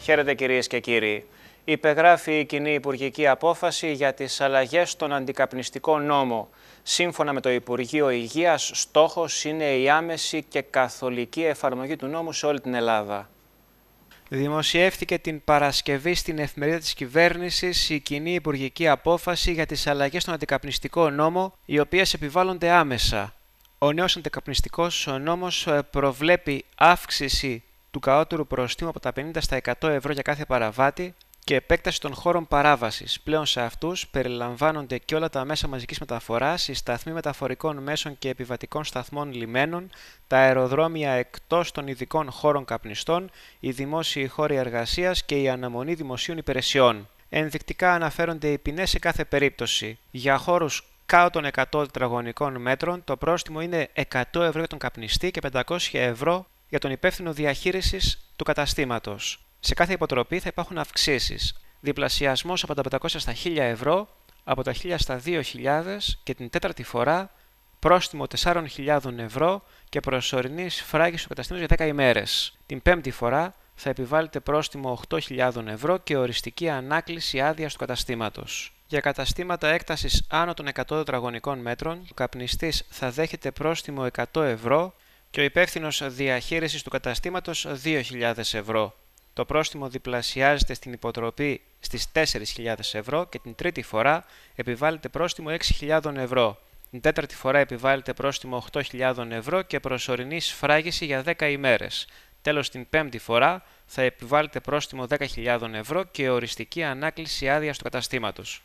Χαίρετε κυρίες και κύριοι. Υπεγράφει η κοινή υπουργική απόφαση για τις αλλαγές στον αντικαπνιστικό νόμο. Σύμφωνα με το Υπουργείο Υγείας, στόχος είναι η άμεση και καθολική εφαρμογή του νόμου σε όλη την Ελλάδα. Δημοσιεύτηκε την Παρασκευή στην εφημερίδα της κυβέρνησης η κοινή υπουργική απόφαση για τις αλλαγές στον αντικαπνιστικό νόμο, οι οποίες επιβάλλονται άμεσα. Ο νέος αντικαπνιστικός νόμος προβλέπει αύξηση του κατώτερου προστίμου από τα 50 στα 100 ευρώ για κάθε παραβάτη και επέκταση των χώρων παράβασης. Πλέον σε αυτούς περιλαμβάνονται και όλα τα μέσα μαζικής μεταφοράς, οι σταθμοί μεταφορικών μέσων και επιβατικών σταθμών λιμένων, τα αεροδρόμια εκτός των ειδικών χώρων καπνιστών, οι δημόσιοι χώροι εργασίας και η αναμονή δημοσίων υπηρεσιών. Ενδεικτικά αναφέρονται οι ποινές σε κάθε περίπτωση. Για χώρους κάτω των 100 τετραγωνικών μέτρων, το πρόστιμο είναι 100 ευρώ για τον καπνιστή και 500 ευρώ για τον υπεύθυνο διαχείρισης του καταστήματος. Σε κάθε υποτροπή θα υπάρχουν αυξήσεις. Διπλασιασμός από τα 500 στα 1000 ευρώ, από τα 1000 στα 2000 και την τέταρτη φορά πρόστιμο 4.000 ευρώ και προσωρινή σφράγιση του καταστήματος για 10 ημέρες. Την πέμπτη φορά θα επιβάλλεται πρόστιμο 8.000 ευρώ και οριστική ανάκληση άδειας του καταστήματος. Για καταστήματα έκτασης άνω των 100 τετραγωνικών μέτρων, ο καπνιστής θα δέχεται πρόστιμο 100 ευρώ και ο υπεύθυνος διαχείρισης του καταστήματος 2.000 ευρώ. Το πρόστιμο διπλασιάζεται στην υποτροπή στις 4.000 ευρώ και την τρίτη φορά επιβάλλεται πρόστιμο 6.000 ευρώ. Την τέταρτη φορά επιβάλλεται πρόστιμο 8.000 ευρώ και προσωρινή σφράγιση για 10 ημέρες. Τέλος, την πέμπτη φορά θα επιβάλλεται πρόστιμο 10.000 ευρώ και οριστική ανάκληση άδειας του καταστήματος.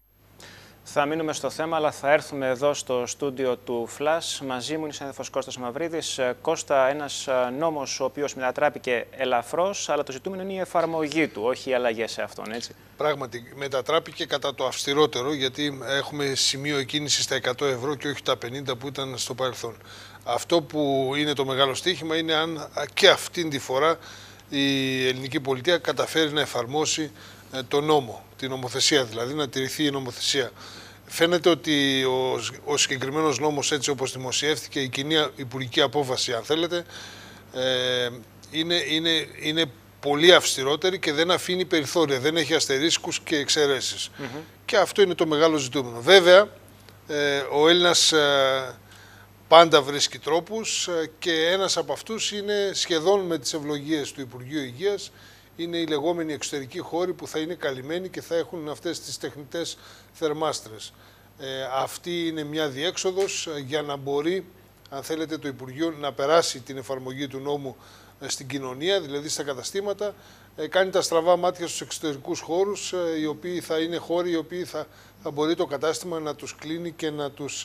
Θα μείνουμε στο θέμα, αλλά θα έρθουμε εδώ στο στούντιο του Flash. Μαζί μου είναι ο συνάδελφος Κώστας Μαυρίδης. Κώστα, ένας νόμος ο οποίος μετατράπηκε ελαφρώς, αλλά το ζητούμενο είναι η εφαρμογή του, όχι οι αλλαγές σε αυτόν, έτσι. Πράγματι, μετατράπηκε κατά το αυστηρότερο, γιατί έχουμε σημείο εκκίνηση στα 100 ευρώ και όχι τα 50 που ήταν στο παρελθόν. Αυτό που είναι το μεγάλο στοίχημα είναι αν και αυτήν τη φορά η ελληνική πολιτεία καταφέρει να εφαρμόσει το νόμο, την νομοθεσία δηλαδή, να τηρηθεί η νομοθεσία. Φαίνεται ότι ο συγκεκριμένος νόμος, έτσι όπως δημοσιεύτηκε, η κοινή υπουργική απόφαση, αν θέλετε, είναι πολύ αυστηρότερη και δεν αφήνει περιθώρια, δεν έχει αστερίσκους και εξαιρέσεις. Και αυτό είναι το μεγάλο ζητούμενο. Βέβαια, ο Έλληνας πάντα βρίσκει τρόπους και ένας από αυτούς είναι σχεδόν με τις ευλογίες του Υπουργείου Υγείας, είναι οι λεγόμενοι εξωτερικοί χώροι που θα είναι καλυμμένοι και θα έχουν αυτές τις τεχνητές θερμάστρες. Αυτή είναι μια διέξοδος για να μπορεί, αν θέλετε, το Υπουργείο να περάσει την εφαρμογή του νόμου στην κοινωνία, δηλαδή στα καταστήματα, κάνει τα στραβά μάτια στους εξωτερικούς χώρους, οι οποίοι θα είναι χώροι οι οποίοι θα μπορεί το κατάστημα να τους κλείνει και να τους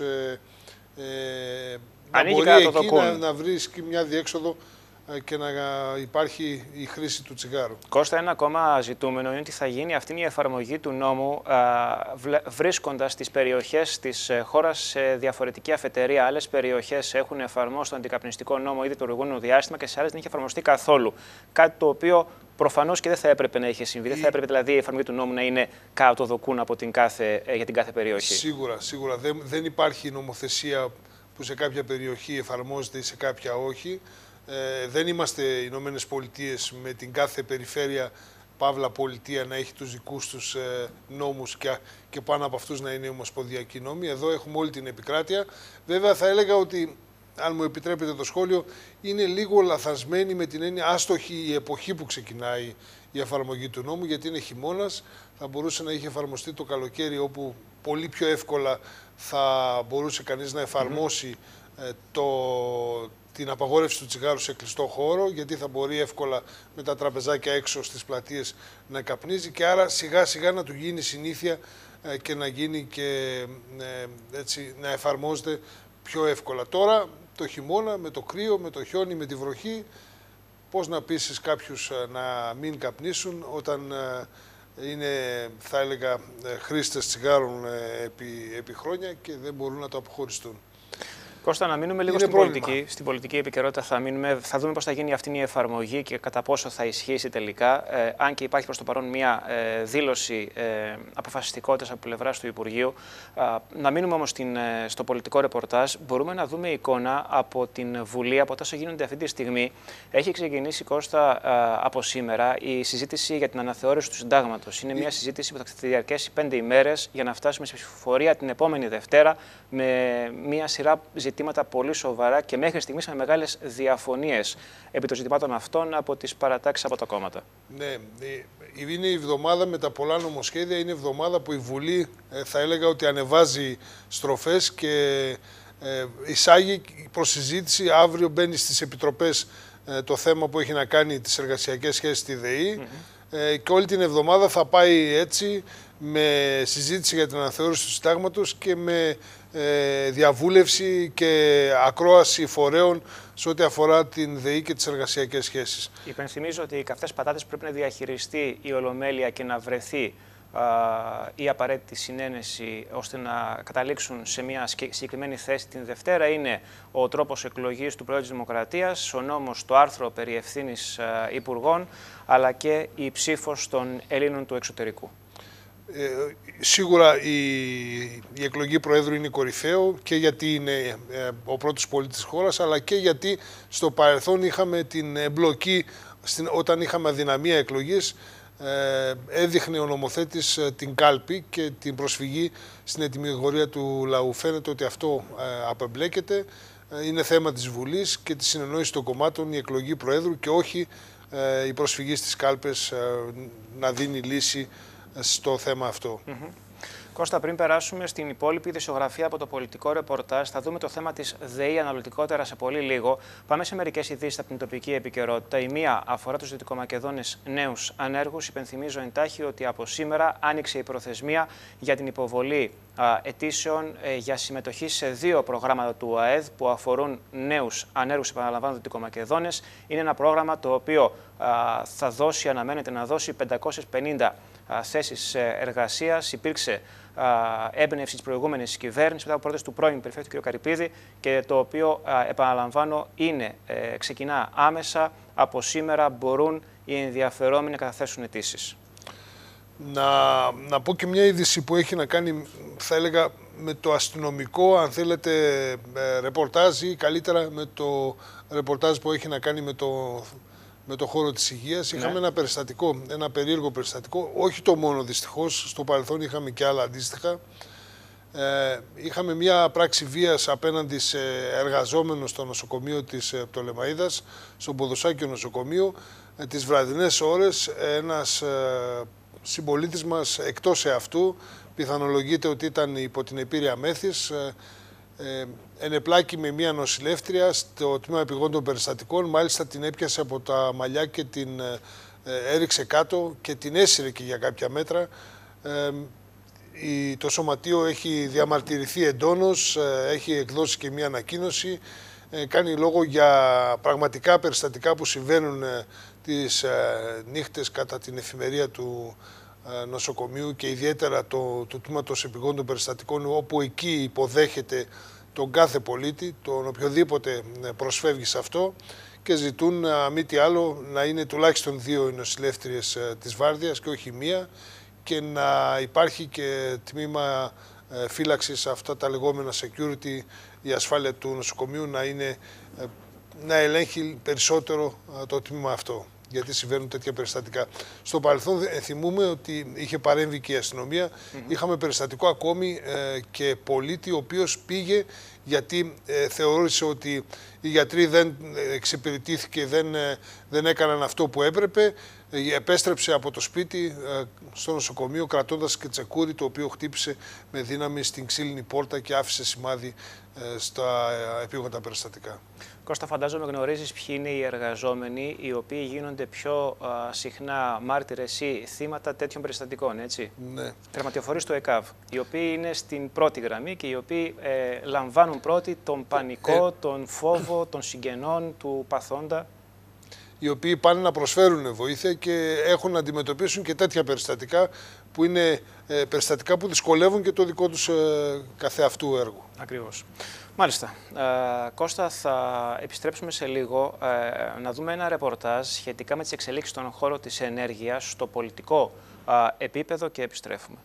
να μπορεί εκεί να βρίσκει μια διέξοδο και να υπάρχει η χρήση του τσιγάρου. Κώστα, ένα ακόμα ζητούμενο είναι ότι θα γίνει αυτή η εφαρμογή του νόμου βρίσκοντας τις περιοχές της χώρας σε διαφορετική αφετηρία. Άλλες περιοχές έχουν εφαρμόσει τον αντικαπνιστικό νόμο ήδη το προηγούμενο διάστημα και σε άλλες δεν έχει εφαρμοστεί καθόλου. Κάτι το οποίο προφανώς και δεν θα έπρεπε να είχε συμβεί. Δεν θα έπρεπε δηλαδή η εφαρμογή του νόμου να είναι κάτω δοκούν από για την κάθε περιοχή. Σίγουρα. Δεν υπάρχει νομοθεσία που σε κάποια περιοχή εφαρμόζεται ή σε κάποια όχι. Δεν είμαστε οι Ηνωμένες Πολιτείες με την κάθε περιφέρεια, παύλα πολιτεία, να έχει τους δικούς τους νόμους και πάνω από αυτούς να είναι ομοσπονδιακοί νόμοι. Εδώ έχουμε όλη την επικράτεια. Βέβαια θα έλεγα ότι, αν μου επιτρέπετε το σχόλιο, είναι λίγο λαθασμένη με την έννοια άστοχη η εποχή που ξεκινάει η εφαρμογή του νόμου, γιατί είναι χειμώνας. Θα μπορούσε να είχε εφαρμοστεί το καλοκαίρι, όπου πολύ πιο εύκολα θα μπορούσε κανείς να εφαρμόσει την απαγόρευση του τσιγάρου σε κλειστό χώρο, γιατί θα μπορεί εύκολα με τα τραπεζάκια έξω στις πλατείες να καπνίζει και άρα σιγά σιγά να του γίνει συνήθεια και να γίνει και έτσι να εφαρμόζεται πιο εύκολα. Τώρα το χειμώνα με το κρύο, με το χιόνι, με τη βροχή, πώς να πείσεις κάποιους να μην καπνίσουν όταν είναι, θα έλεγα, χρήστες τσιγάρων επί χρόνια και δεν μπορούν να το αποχωριστούν. Κώστα, να μείνουμε λίγο στην πολιτική επικαιρότητα. Θα δούμε πώς θα γίνει αυτή η εφαρμογή και κατά πόσο θα ισχύσει τελικά. Αν και υπάρχει προς το παρόν μια δήλωση αποφασιστικότητας από πλευράς του Υπουργείου. Να μείνουμε όμως στο πολιτικό ρεπορτάζ. Μπορούμε να δούμε εικόνα από την Βουλή, από τόσο γίνονται αυτή τη στιγμή. Έχει ξεκινήσει, Κώστα, από σήμερα η συζήτηση για την αναθεώρηση του συντάγματος. Είναι μια συζήτηση που θα διαρκέσει 5 ημέρες για να φτάσουμε σε ψηφοφορία την επόμενη Δευτέρα με μια σειρά ζητήματα πολύ σοβαρά και μέχρι στιγμής με μεγάλες διαφωνίες επί των ζητημάτων αυτών από τις παρατάξεις από τα κόμματα. Ναι, είναι η εβδομάδα με τα πολλά νομοσχέδια, είναι η εβδομάδα που η Βουλή θα έλεγα ότι ανεβάζει στροφές και εισάγει προς συζήτηση. Αύριο μπαίνει στις επιτροπές το θέμα που έχει να κάνει τις εργασιακές σχέσεις στη ΔΕΗ και όλη την εβδομάδα θα πάει έτσι με συζήτηση για την αναθεώρηση του συντάγματος και με διαβούλευση και ακρόαση φορέων σε ό,τι αφορά την ΔΕΗ και τις εργασιακές σχέσεις. Υπενθυμίζω ότι οι καυτές πατάτες πρέπει να διαχειριστεί η Ολομέλεια και να βρεθεί η απαραίτητη συνένεση ώστε να καταλήξουν σε μια συγκεκριμένη θέση την Δευτέρα. Είναι ο τρόπος εκλογής του Προέδρου της Δημοκρατίας, ο νόμος, το άρθρο περί ευθύνης υπουργών, αλλά και η ψήφος των Ελλήνων του εξωτερικού. Σίγουρα η εκλογή Προέδρου είναι κορυφαίο και γιατί είναι ο πρώτος πολίτης της χώρας, αλλά και γιατί στο παρελθόν είχαμε την εμπλοκή, όταν είχαμε αδυναμία εκλογής, έδειχνε ο νομοθέτης την κάλπη και την προσφυγή στην ετυμηγορία του λαού. Φαίνεται ότι αυτό απεμπλέκεται. Είναι θέμα της Βουλής και της συνεννόησης των κομμάτων η εκλογή Προέδρου και όχι η προσφυγή στις κάλπες να δίνει λύση στο θέμα αυτό. Κώστα, πριν περάσουμε στην υπόλοιπη ειδησιογραφία από το πολιτικό ρεπορτάζ, θα δούμε το θέμα της ΔΕΗ αναλυτικότερα σε πολύ λίγο. Πάμε σε μερικές ειδήσεις από την τοπική επικαιρότητα. Η μία αφορά τους Δυτικομακεδόνες νέους ανέργους. Υπενθυμίζω εντάχει ότι από σήμερα άνοιξε η προθεσμία για την υποβολή αιτήσεων για συμμετοχή σε 2 προγράμματα του ΟΑΕΔ που αφορούν νέους ανέργους, επαναλαμβάνω, Δυτικομακεδόνες. Είναι ένα πρόγραμμα το οποίο αναμένεται να δώσει 550 θέσεις εργασίας. Υπήρξε έμπνευση της προηγούμενης κυβέρνησης μετά από πρόταση του πρώην Περιφέρειου κ. Καρυπίδη και το οποίο, επαναλαμβάνω, ξεκινά άμεσα. Από σήμερα μπορούν οι ενδιαφερόμενοι να καταθέσουν αιτήσεις. Να πω και μια είδηση που έχει να κάνει, θα έλεγα, με το αστυνομικό, αν θέλετε, ρεπορτάζ ή καλύτερα με το ρεπορτάζ που έχει να κάνει με το χώρο της υγείας. Ναι. Είχαμε ένα περιστατικό, ένα περίεργο περιστατικό, όχι το μόνο δυστυχώς, στο παρελθόν είχαμε και άλλα αντίστοιχα. Είχαμε μια πράξη βίας απέναντι σε εργαζόμενο στο νοσοκομείο της Πτολεμαΐδας, στο Ποδοσάκιο νοσοκομείο. Τις βραδινές ώρες ένας συμπολίτης μας εκτός εαυτού, πιθανολογείται ότι ήταν υπό την επήρεια μέθης, ενεπλάκη με μια νοσηλεύτρια στο τμήμα επιγόντων περιστατικών, μάλιστα την έπιασε από τα μαλλιά και την έριξε κάτω και την έσυρε και για κάποια μέτρα. Το σωματείο έχει διαμαρτυρηθεί εντόνως, έχει εκδώσει και μια ανακοίνωση, κάνει λόγο για πραγματικά περιστατικά που συμβαίνουν τις νύχτες κατά την εφημερία του νοσοκομείου και ιδιαίτερα του τμήματος επιγόντων περιστατικών, όπου εκεί υποδέχεται τον κάθε πολίτη, τον οποιοδήποτε προσφεύγει σε αυτό, και ζητούν μη τι άλλο να είναι τουλάχιστον 2 οι νοσηλεύτριες της βάρδιας και όχι μία, και να υπάρχει και τμήμα φύλαξης σε αυτά τα λεγόμενα security, η ασφάλεια του νοσοκομείου να ελέγχει περισσότερο το τμήμα αυτό, γιατί συμβαίνουν τέτοια περιστατικά. Στο παρελθόν θυμούμε ότι είχε παρέμβει και η αστυνομία. Είχαμε περιστατικό ακόμη και πολίτη ο οποίος πήγε γιατί θεώρησε ότι οι γιατροί δεν εξυπηρετήθηκε, δεν έκαναν αυτό που έπρεπε. Επέστρεψε από το σπίτι στο νοσοκομείο κρατώντας και τσεκούρι, το οποίο χτύπησε με δύναμη στην ξύλινη πόρτα και άφησε σημάδι στα επίγοντα περιστατικά. Κώστα, φαντάζομαι γνωρίζεις ποιοι είναι οι εργαζόμενοι οι οποίοι γίνονται πιο συχνά μάρτυρες ή θύματα τέτοιων περιστατικών, έτσι. Ναι. Τερματιοφορείς του ΕΚΑΒ, οι οποίοι είναι στην πρώτη γραμμή και οι οποίοι λαμβάνουν πρώτοι τον πανικό, τον φόβο των συγγενών, του παθόντα. Οι οποίοι πάνε να προσφέρουν βοήθεια και έχουν να αντιμετωπίσουν και τέτοια περιστατικά που είναι περιστατικά που δυσκολεύουν και το δικό τους καθεαυτού έργο. Ακριβώς. Μάλιστα. Κώστα, θα επιστρέψουμε σε λίγο να δούμε ένα ρεπορτάζ σχετικά με τις εξελίξεις στον χώρο της ενέργειας στο πολιτικό επίπεδο και επιστρέφουμε.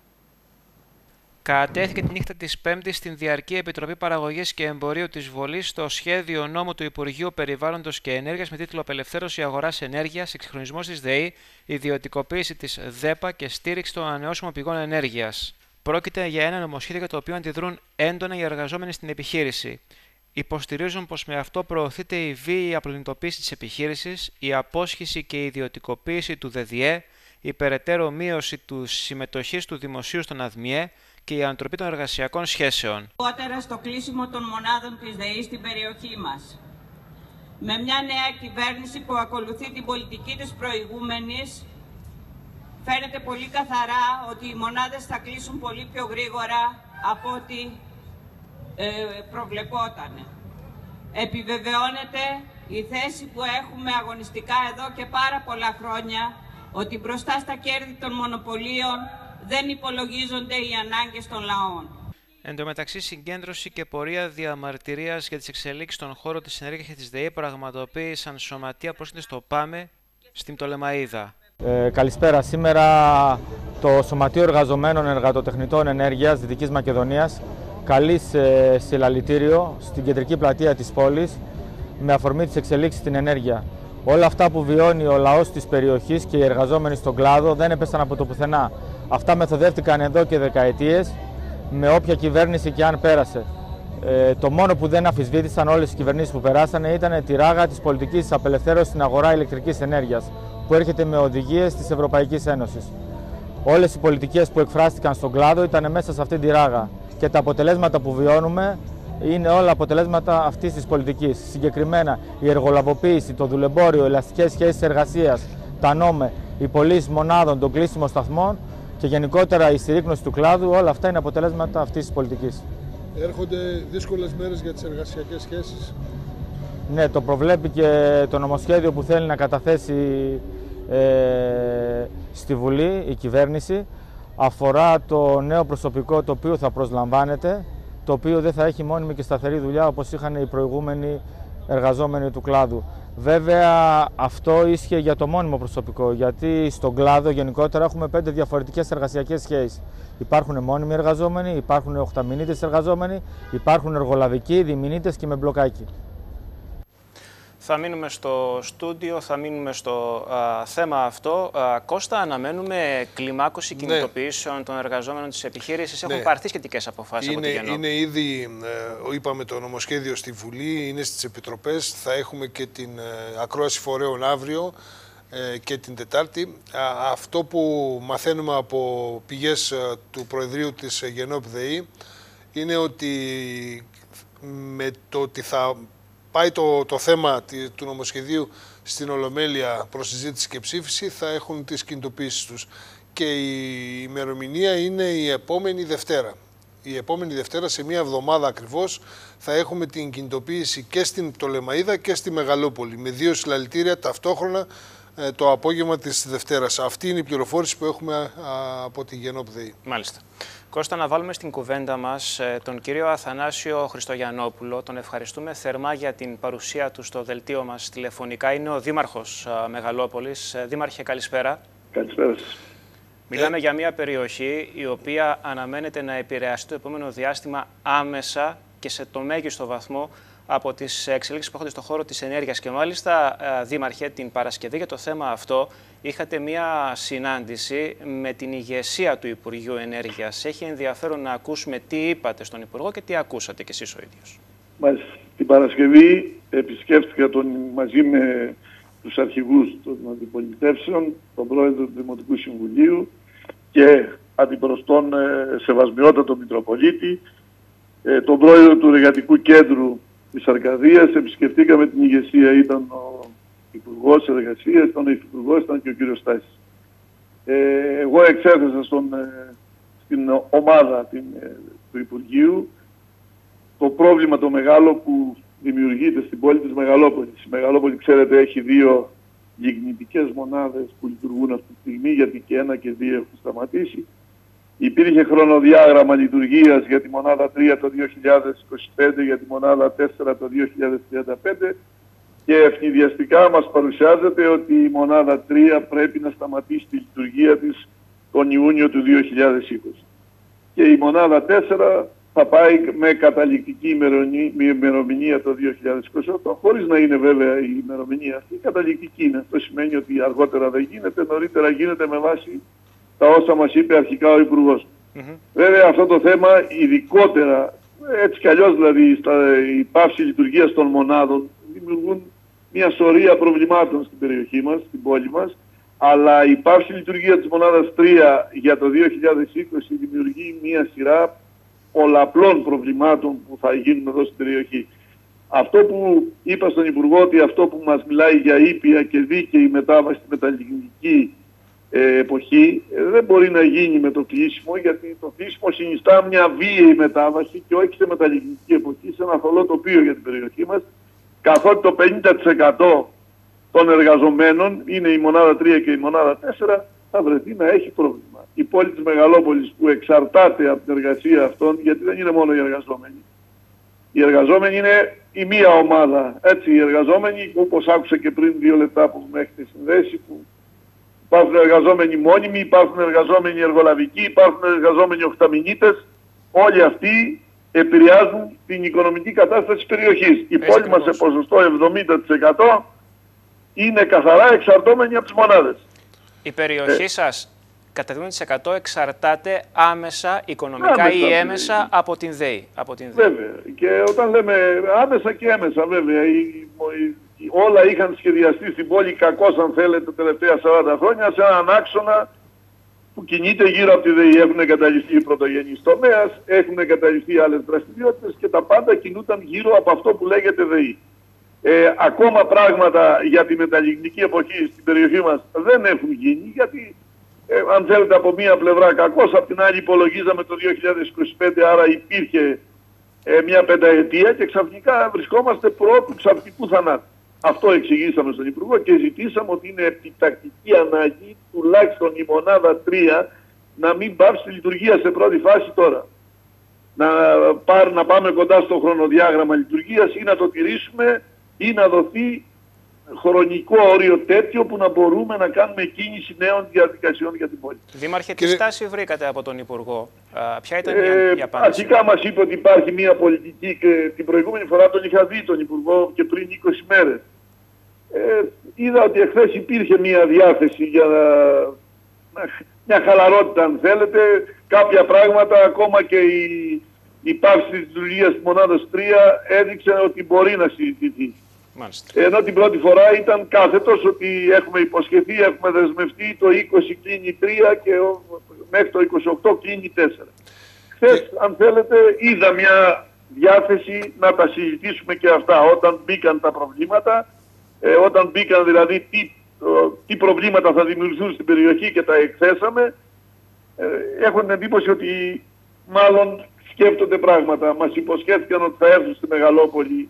Κατέθηκε τη νύχτα της Πέμπτης στην Διαρκή Επιτροπή Παραγωγής και Εμπορίου της Βολής το σχέδιο νόμου του Υπουργείου Περιβάλλοντος και Ενέργειας με τίτλο Απελευθέρωση αγοράς ενέργειας, εξυγχρονισμός της ΔΕΗ, ιδιωτικοποίηση της ΔΕΠΑ και στήριξη των ανανεώσιμων πηγών ενέργειας. Πρόκειται για ένα νομοσχέδιο για το οποίο αντιδρούν έντονα οι εργαζόμενοι στην επιχείρηση. Υποστηρίζουν πως με αυτό προωθείται η βίαιη απλοϊνητοποίηση της επιχείρησης, η απόσχηση και η ιδιωτικοποίηση του ΔΔΕ, η περαιτέρω μείωση της συμμετοχής του δημοσίου στον ΑΔΜΙΕ και η ανατροπή των εργασιακών σχέσεων. Στο κλείσιμο των μονάδων της ΔΕΗ στην περιοχή μας. Με μια νέα κυβέρνηση που ακολουθεί την πολιτική της προηγούμενης, φαίνεται πολύ καθαρά ότι οι μονάδες θα κλείσουν πολύ πιο γρήγορα από ό,τι προβλεπόταν. Επιβεβαιώνεται η θέση που έχουμε αγωνιστικά εδώ και πάρα πολλά χρόνια, ότι μπροστά στα κέρδη των μονοπωλίων δεν υπολογίζονται οι ανάγκες των λαών. Εν τω μεταξύ, συγκέντρωση και πορεία διαμαρτυρίας για τις εξελίξεις στον χώρο της ενέργειας και της ΔΕΗ πραγματοποίησαν σωματεία πρόσθετες στο ΠΑΜΕ στην Πτολεμαΐδα. Καλησπέρα. Σήμερα το Σωματείο Εργαζομένων Εργατοτεχνητών Ενέργειας Δυτικής Μακεδονίας καλεί σε συλλαλητήριο στην κεντρική πλατεία της πόλης με αφορμή τις εξελίξεις στην ενέργεια. Όλα αυτά που βιώνει ο λαός της περιοχής και οι εργαζόμενοι στον κλάδο δεν έπεσαν από το πουθενά. Αυτά μεθοδεύτηκαν εδώ και δεκαετίες, με όποια κυβέρνηση και αν πέρασε. Το μόνο που δεν αμφισβήτησαν όλες οι κυβερνήσεις που περάσανε ήταν τη ράγα της πολιτικής απελευθέρωσης στην αγορά ηλεκτρικής ενέργειας, που έρχεται με οδηγίες της Ευρωπαϊκής Ένωσης. Όλες οι πολιτικές που εκφράστηκαν στον κλάδο ήταν μέσα σε αυτή τη ράγα και τα αποτελέσματα που βιώνουμε είναι όλα αποτελέσματα αυτής της πολιτικής. Συγκεκριμένα η εργολαβοποίηση, το δουλεμπόριο, ελαστικές σχέσεις εργασίας, τα νόμε, οι πωλήσεις μονάδων, το κλείσιμο σταθμών και γενικότερα η συρρίκνωση του κλάδου, όλα αυτά είναι αποτελέσματα αυτής της πολιτικής. Έρχονται δύσκολες μέρες για τις εργασιακές σχέσεις. Ναι, το προβλέπει και το νομοσχέδιο που θέλει να καταθέσει στη Βουλή η κυβέρνηση. Αφορά το νέο προσωπικό το οποίο θα προσλαμβάνεται, το οποίο δεν θα έχει μόνιμη και σταθερή δουλειά όπως είχαν οι προηγούμενοι εργαζόμενοι του κλάδου. Βέβαια αυτό ίσχυε για το μόνιμο προσωπικό, γιατί στον κλάδο γενικότερα έχουμε 5 διαφορετικές εργασιακές σχέσεις. Υπάρχουν μόνιμοι εργαζόμενοι, υπάρχουν οχταμηνίτες εργαζόμενοι, υπάρχουν εργολαβικοί, διμηνίτες και με μπλοκάκι. Θα μείνουμε στο στούντιο, θα μείνουμε στο θέμα αυτό. Κώστα, αναμένουμε κλιμάκωση κινητοποιήσεων των εργαζόμενων της επιχείρησης. Έχουν πάρθει σχετικές αποφάσεις από τη Γενόπη. Είναι ήδη, είπαμε, το νομοσχέδιο στη Βουλή, είναι στις Επιτροπές. Θα έχουμε και την ακρόαση φορέων αύριο και την Τετάρτη. Αυτό που μαθαίνουμε από πηγές του Προεδρείου της Γενόπη ΔΕΗ είναι ότι με το ότι θα πάει το θέμα του νομοσχεδίου στην Ολομέλεια προς συζήτηση και ψήφιση, θα έχουν τις κινητοποιήσεις τους. Και η ημερομηνία είναι η επόμενη Δευτέρα. Η επόμενη Δευτέρα, σε μία εβδομάδα ακριβώς, θα έχουμε την κινητοποίηση και στην Πτολεμαΐδα και στη Μεγαλόπολη, με 2 συλλαλητήρια ταυτόχρονα το απόγευμα της Δευτέρας. Αυτή είναι η πληροφόρηση που έχουμε από τη Γενόπη ΔΕΗ. Μάλιστα. Κώστα, να βάλουμε στην κουβέντα μας τον κύριο Αθανάσιο Χριστογιαννόπουλο. Τον ευχαριστούμε θερμά για την παρουσία του στο δελτίο μας τηλεφωνικά. Είναι ο Δήμαρχος Μεγαλόπολης. Δήμαρχε, καλησπέρα. Καλησπέρα σας. Μιλάμε για μια περιοχή η οποία αναμένεται να επηρεαστεί το επόμενο διάστημα άμεσα και σε το μέγιστο βαθμό από τις εξελίξεις που έχονται στον χώρο της ενέργειας. Και μάλιστα, Δήμαρχε, την Παρασκευή για το θέμα αυτό είχατε μία συνάντηση με την ηγεσία του Υπουργείου Ενέργειας. Έχει ενδιαφέρον να ακούσουμε τι είπατε στον Υπουργό και τι ακούσατε κι εσείς ο ίδιος. Μάλιστα. Την Παρασκευή επισκέφτηκα μαζί με τους αρχηγούς των αντιπολιτεύσεων, τον πρόεδρο του Δημοτικού Συμβουλίου και αντιπροστών Σεβασμιότατο Μητροπολίτη, τον πρόεδρο του Εργατικού Κέντρου της Αρκαδίας. Επισκεφτήκαμε την ηγεσία, ήταν ο Υπουργός Εργασίας, ήταν ο Υφυπουργός, ήταν και ο κύριος Στάσης. Εγώ εξέθεσα στην ομάδα του Υπουργείου το πρόβλημα το μεγάλο που δημιουργείται στην πόλη της Μεγαλόπολης. Η Μεγαλόπολη, ξέρετε, έχει 2 λιγνητικές μονάδες που λειτουργούν αυτή τη στιγμή, γιατί και 1 και 2 έχουν σταματήσει. Υπήρχε χρονοδιάγραμμα λειτουργίας για τη μονάδα 3 το 2025, για τη μονάδα 4 το 2035 και ευνηδιαστικά μας παρουσιάζεται ότι η μονάδα 3 πρέπει να σταματήσει τη λειτουργία της τον Ιούνιο του 2020. Και η μονάδα 4 θα πάει με καταληκτική ημερομηνία το 2028, χωρίς να είναι βέβαια η ημερομηνία αυτή καταληκτική είναι. Αυτό σημαίνει ότι αργότερα δεν γίνεται, νωρίτερα γίνεται με βάση τα όσα μας είπε αρχικά ο Υπουργός. Βέβαια αυτό το θέμα ειδικότερα, έτσι κι αλλιώς δηλαδή, η πάυση λειτουργίας των μονάδων δημιουργούν μια σωρία προβλημάτων στην περιοχή μας, στην πόλη μας, αλλά η πάυση λειτουργία της μονάδας 3 για το 2020 δημιουργεί μια σειρά πολλαπλών προβλημάτων που θα γίνουν εδώ στην περιοχή. Αυτό που είπα στον Υπουργό, ότι αυτό που μας μιλάει για ήπια και δίκαιη μετάβαση στη μεταλλιγνητική εποχή δεν μπορεί να γίνει με το κλείσιμο, γιατί το κλείσιμο συνιστά μια βίαιη μετάβαση και όχι σε μεταλλιγνητική εποχή, σε ένα θολό τοπίο για την περιοχή μας, καθότι το 50% των εργαζομένων είναι η μονάδα 3 και η μονάδα 4, θα βρεθεί να έχει πρόβλημα. Η πόλη της Μεγαλόπολης που εξαρτάται από την εργασία αυτών, γιατί δεν είναι μόνο οι εργαζόμενοι. Οι εργαζόμενοι είναι η μία ομάδα. Έτσι, οι εργαζόμενοι, όπως άκουσα και πριν 2 λεπτά που με έχετε συνδέσει, που υπάρχουν εργαζόμενοι μόνιμοι, υπάρχουν εργαζόμενοι εργολαβικοί, υπάρχουν εργαζόμενοι οχταμηνίτες. Όλοι αυτοί επηρεάζουν την οικονομική κατάσταση της περιοχής. Η πόλη μας σε ποσοστό 70% είναι καθαρά εξαρτώμενη από τις μονάδες. Η περιοχή σας κατά 20% εξαρτάται άμεσα, οικονομικά ή έμεσα από την ΔΕΗ. Βέβαια. Και όταν λέμε άμεσα και έμεσα, βέβαια, όλα είχαν σχεδιαστεί στην πόλη κακώς, αν θέλετε, τα τελευταία 40 χρόνια σε έναν άξονα που κινείται γύρω από τη ΔΕΗ. Έχουν εγκαταλειφθεί οι πρωτογενείς τομέας, έχουν εγκαταλειφθεί άλλες δραστηριότητες και τα πάντα κινούνταν γύρω από αυτό που λέγεται ΔΕΗ. Ακόμα πράγματα για τη μεταλλιγνητική εποχή στην περιοχή μας δεν έχουν γίνει, γιατί αν θέλετε από μία πλευρά κακώς, από την άλλη υπολογίζαμε το 2025, άρα υπήρχε μια πενταετία και ξαφνικά βρισκόμαστε πρώτου ξαφνικού θανάτου. Αυτό εξηγήσαμε στον Υπουργό και ζητήσαμε ότι είναι επιτακτική ανάγκη τουλάχιστον η μονάδα 3 να μην πάψει τη λειτουργία σε πρώτη φάση τώρα. Να πάμε κοντά στο χρονοδιάγραμμα λειτουργίας ή να το τηρήσουμε ή να δοθεί χρονικό όριο τέτοιο που να μπορούμε να κάνουμε κίνηση νέων διαδικασιών για την πόλη. Δήμαρχε, τι στάση βρήκατε από τον Υπουργό? Ποια ήταν η απάντηση? Αρχικά μας είπε ότι υπάρχει μια πολιτική και την προηγούμενη φορά τον είχα δει τον Υπουργό και πριν 20 μέρες. Είδα ότι εχθές υπήρχε μια διάθεση για μια χαλαρότητα, αν θέλετε. Κάποια πράγματα, ακόμα και η πάυση της λειτουργίας της μονάδας 3 έδειξε ότι μπορεί να συζητηθεί. Μάλιστα. Ενώ την πρώτη φορά ήταν κάθετος ότι έχουμε υποσχεθεί, έχουμε δεσμευτεί, το 20 κλείνει 3 και μέχρι το 28 κλείνει 4. Χθες, αν θέλετε, είδα μια διάθεση να τα συζητήσουμε και αυτά όταν μπήκαν τα προβλήματα, όταν μπήκαν δηλαδή τι προβλήματα θα δημιουργηθούν στην περιοχή και τα εκθέσαμε. Έχω την εντύπωση ότι μάλλον σκέφτονται πράγματα. Μας υποσχέθηκαν ότι θα έρθουν στη Μεγαλόπολη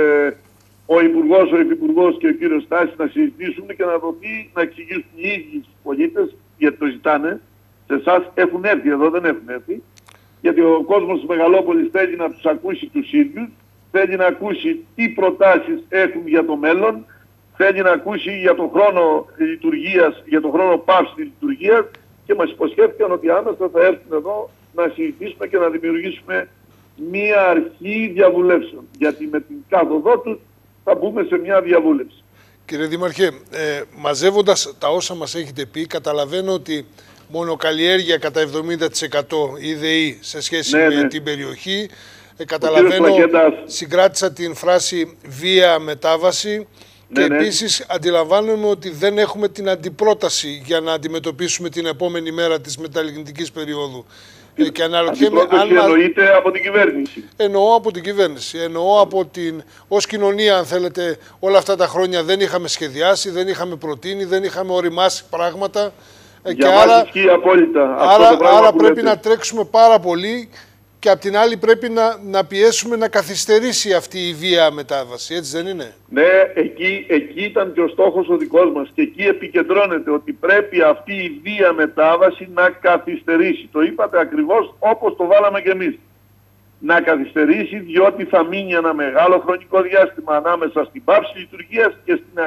ο Υπουργός, ο Υφυπουργός και ο κύριος Στάσης να συζητήσουν και να δοθεί, να εξηγήσουν οι ίδιοι στους πολίτες, γιατί το ζητάνε. Σε εσάς έχουν έρθει, εδώ δεν έχουν έρθει. Γιατί ο κόσμος της Μεγαλόπολης θέλει να τους ακούσει τους ίδιους, θέλει να ακούσει τι προτάσεις έχουν για το μέλλον, θέλει να ακούσει για τον χρόνο λειτουργίας, για τον χρόνο πάυσης της λειτουργίας και μας υποσχέθηκαν ότι άμεσα θα έρθουν εδώ να συζητήσουμε και να δημιουργήσουμε μία αρχή διαβουλεύσεων. Γιατί με την κάθοδό τους θα μπούμε σε μια διαβούλευση. Κύριε Δήμαρχε, μαζεύοντας τα όσα μας έχετε πει, καταλαβαίνω ότι μονοκαλλιέργεια κατά 70% η ΔΕΗ σε σχέση με την περιοχή. Καταλαβαίνω, συγκράτησα την φράση βία μετάβαση και επίσης αντιλαμβάνομαι ότι δεν έχουμε την αντιπρόταση για να αντιμετωπίσουμε την επόμενη μέρα της μεταλλιγνητικής περίοδου. Και αναρωτιέμαι αν εννοείται από την κυβέρνηση. Εννοώ από την κυβέρνηση. Εννοώ από την. Ως κοινωνία, αν θέλετε, όλα αυτά τα χρόνια δεν είχαμε σχεδιάσει, δεν είχαμε προτείνει, δεν είχαμε οριμάσει πράγματα. Για και άρα ισχύει απόλυτα. Άρα πρέπει να τρέξουμε πάρα πολύ και απ' την άλλη πρέπει να πιέσουμε να καθυστερήσει αυτή η βία μετάβαση, έτσι δεν είναι? Ναι, εκεί ήταν και ο στόχος ο δικός μας και εκεί επικεντρώνεται ότι πρέπει αυτή η βία μετάβαση να καθυστερήσει. Το είπατε ακριβώς όπως το βάλαμε και εμείς. Να καθυστερήσει, διότι θα μείνει ένα μεγάλο χρονικό διάστημα ανάμεσα στην πάυση λειτουργίας και στην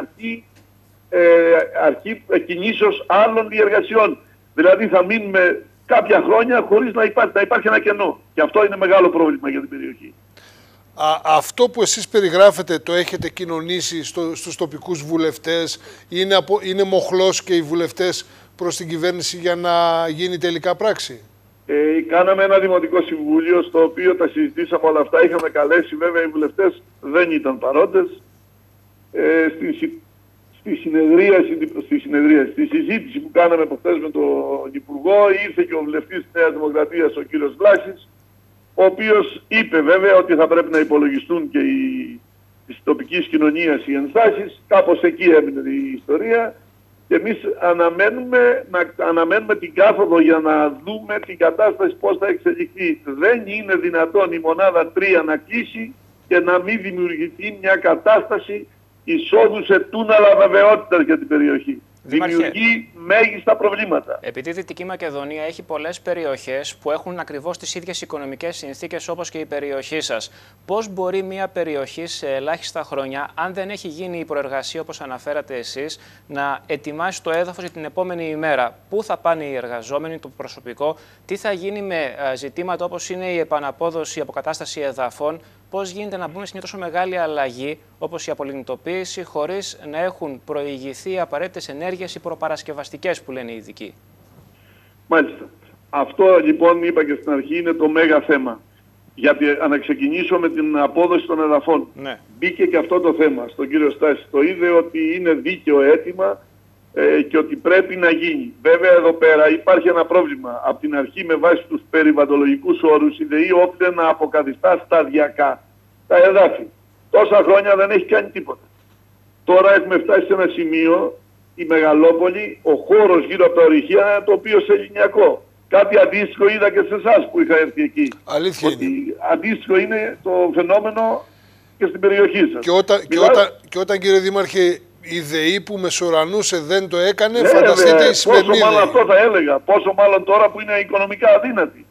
αρχή κινήσεως άλλων διεργασιών. Δηλαδή θα μείνουμε κάποια χρόνια χωρίς να υπάρχει ένα κενό. Και αυτό είναι μεγάλο πρόβλημα για την περιοχή. Αυτό που εσείς περιγράφετε το έχετε κοινωνήσει στους τοπικούς βουλευτές? Είναι μοχλός και οι βουλευτές προς την κυβέρνηση για να γίνει τελικά πράξη? Κάναμε ένα δημοτικό συμβούλιο στο οποίο τα συζητήσαμε όλα αυτά. Είχαμε καλέσει, βέβαια οι βουλευτές δεν ήταν παρόντες. Στη συζήτηση που κάναμε προχθές με τον Υπουργό, ήρθε και ο βουλευτής της Νέας Δημοκρατίας, ο κύριος Βλάσης, ο οποίος είπε βέβαια ότι θα πρέπει να υπολογιστούν και της τοπικής κοινωνίας οι ενστάσεις. Κάπως εκεί έμεινε η ιστορία και εμείς αναμένουμε την κάθοδο για να δούμε την κατάσταση πώς θα εξελιχθεί. Δεν είναι δυνατόν η μονάδα 3 να κλείσει και να μην δημιουργηθεί μια κατάσταση εισόδου σε τούναλα βεβαιότητας για την περιοχή. Δημιουργεί μέγιστα προβλήματα. Επειδή η Δυτική Μακεδονία έχει πολλές περιοχές που έχουν ακριβώς τις ίδιες οικονομικές συνθήκες όπως και η περιοχή σας, πώς μπορεί μια περιοχή σε ελάχιστα χρόνια, αν δεν έχει γίνει η προεργασία όπως αναφέρατε εσείς, να ετοιμάσει το έδαφος για την επόμενη ημέρα? Πού θα πάνε οι εργαζόμενοι, το προσωπικό, τι θα γίνει με ζητήματα όπως είναι η επαναπόδοση, η αποκατάσταση εδαφών? Πώς γίνεται να μπούμε σε μια τόσο μεγάλη αλλαγή όπως η απολιγνητοποίηση χωρίς να έχουν προηγηθεί απαραίτητες ενέργειες ή προπαρασκευαστικές που λένε οι ειδικοί? Μάλιστα. Αυτό λοιπόν είπα και στην αρχή είναι το μέγα θέμα. Γιατί να ξεκινήσω με την απόδοση των εδαφών. Ναι. Μπήκε και αυτό το θέμα στον κύριο Στάση. Το είδε ότι είναι δίκαιο αίτημα και ότι πρέπει να γίνει. Βέβαια εδώ πέρα υπάρχει ένα πρόβλημα. Από την αρχή με βάση τους περιβαλλοντολογικούς όρους η ΔΕΗ όφιλε να αποκαθιστά σταδιακά τα εδάφη. Τόσα χρόνια δεν έχει κάνει τίποτα. Τώρα έχουμε φτάσει σε ένα σημείο, η Μεγαλόπολη, ο χώρος γύρω από τα ορυχεία, το οποίο σε ελληνιακό. Κάτι αντίστοιχο είδα και σε εσάς που είχα έρθει εκεί. Αλήθεια ότι είναι. Αντίστοιχο είναι το φαινόμενο και στην περιοχή σας. Και όταν κύριε Δήμαρχε, η ΔΕΗ που μεσουρανούσε δεν το έκανε, φανταστείτε η σημερινή πόσο μάλλον αυτό θα έλεγα. Πόσο μάλλον τώρα που είναι οικονομικά αδύνατη.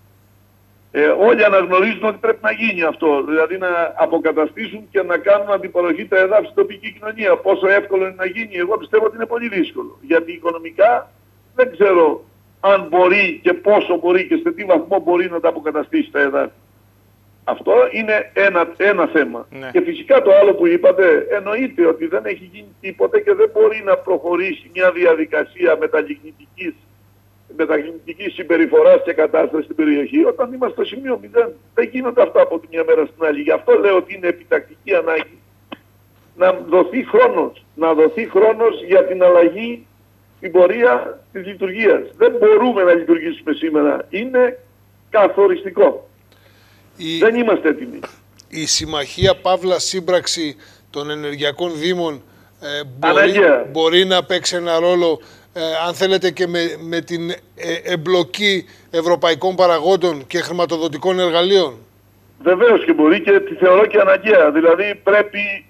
Όλοι αναγνωρίζουν ότι πρέπει να γίνει αυτό. Δηλαδή να αποκαταστήσουν και να κάνουν αντιπαροχή τα εδάφη στην τοπική κοινωνία. Πόσο εύκολο είναι να γίνει? Εγώ πιστεύω ότι είναι πολύ δύσκολο. Γιατί οικονομικά δεν ξέρω αν μπορεί και πόσο μπορεί και σε τι βαθμό μπορεί να τα αποκαταστήσει τα εδάφη. Αυτό είναι ένα θέμα. Ναι. Και φυσικά το άλλο που είπατε, εννοείται ότι δεν έχει γίνει τίποτε και δεν μπορεί να προχωρήσει μια διαδικασία μεταγεννητικής συμπεριφοράς και κατάστασης στην περιοχή όταν είμαστε στο σημείο 0. Δεν γίνονται αυτά από τη μια μέρα στην άλλη. Γι' αυτό λέω ότι είναι επιτακτική ανάγκη να δοθεί χρόνος για την αλλαγή στην πορεία της λειτουργίας. Δεν μπορούμε να λειτουργήσουμε σήμερα. Είναι καθοριστικό. Δεν είμαστε έτοιμοι. Η Συμμαχία Παύλα Σύμπραξη των Ενεργειακών Δήμων μπορεί να παίξει ένα ρόλο, αν θέλετε, και με την εμπλοκή ευρωπαϊκών παραγόντων και χρηματοδοτικών εργαλείων? Βεβαίως και μπορεί και τη θεωρώ και αναγκαία. Δηλαδή πρέπει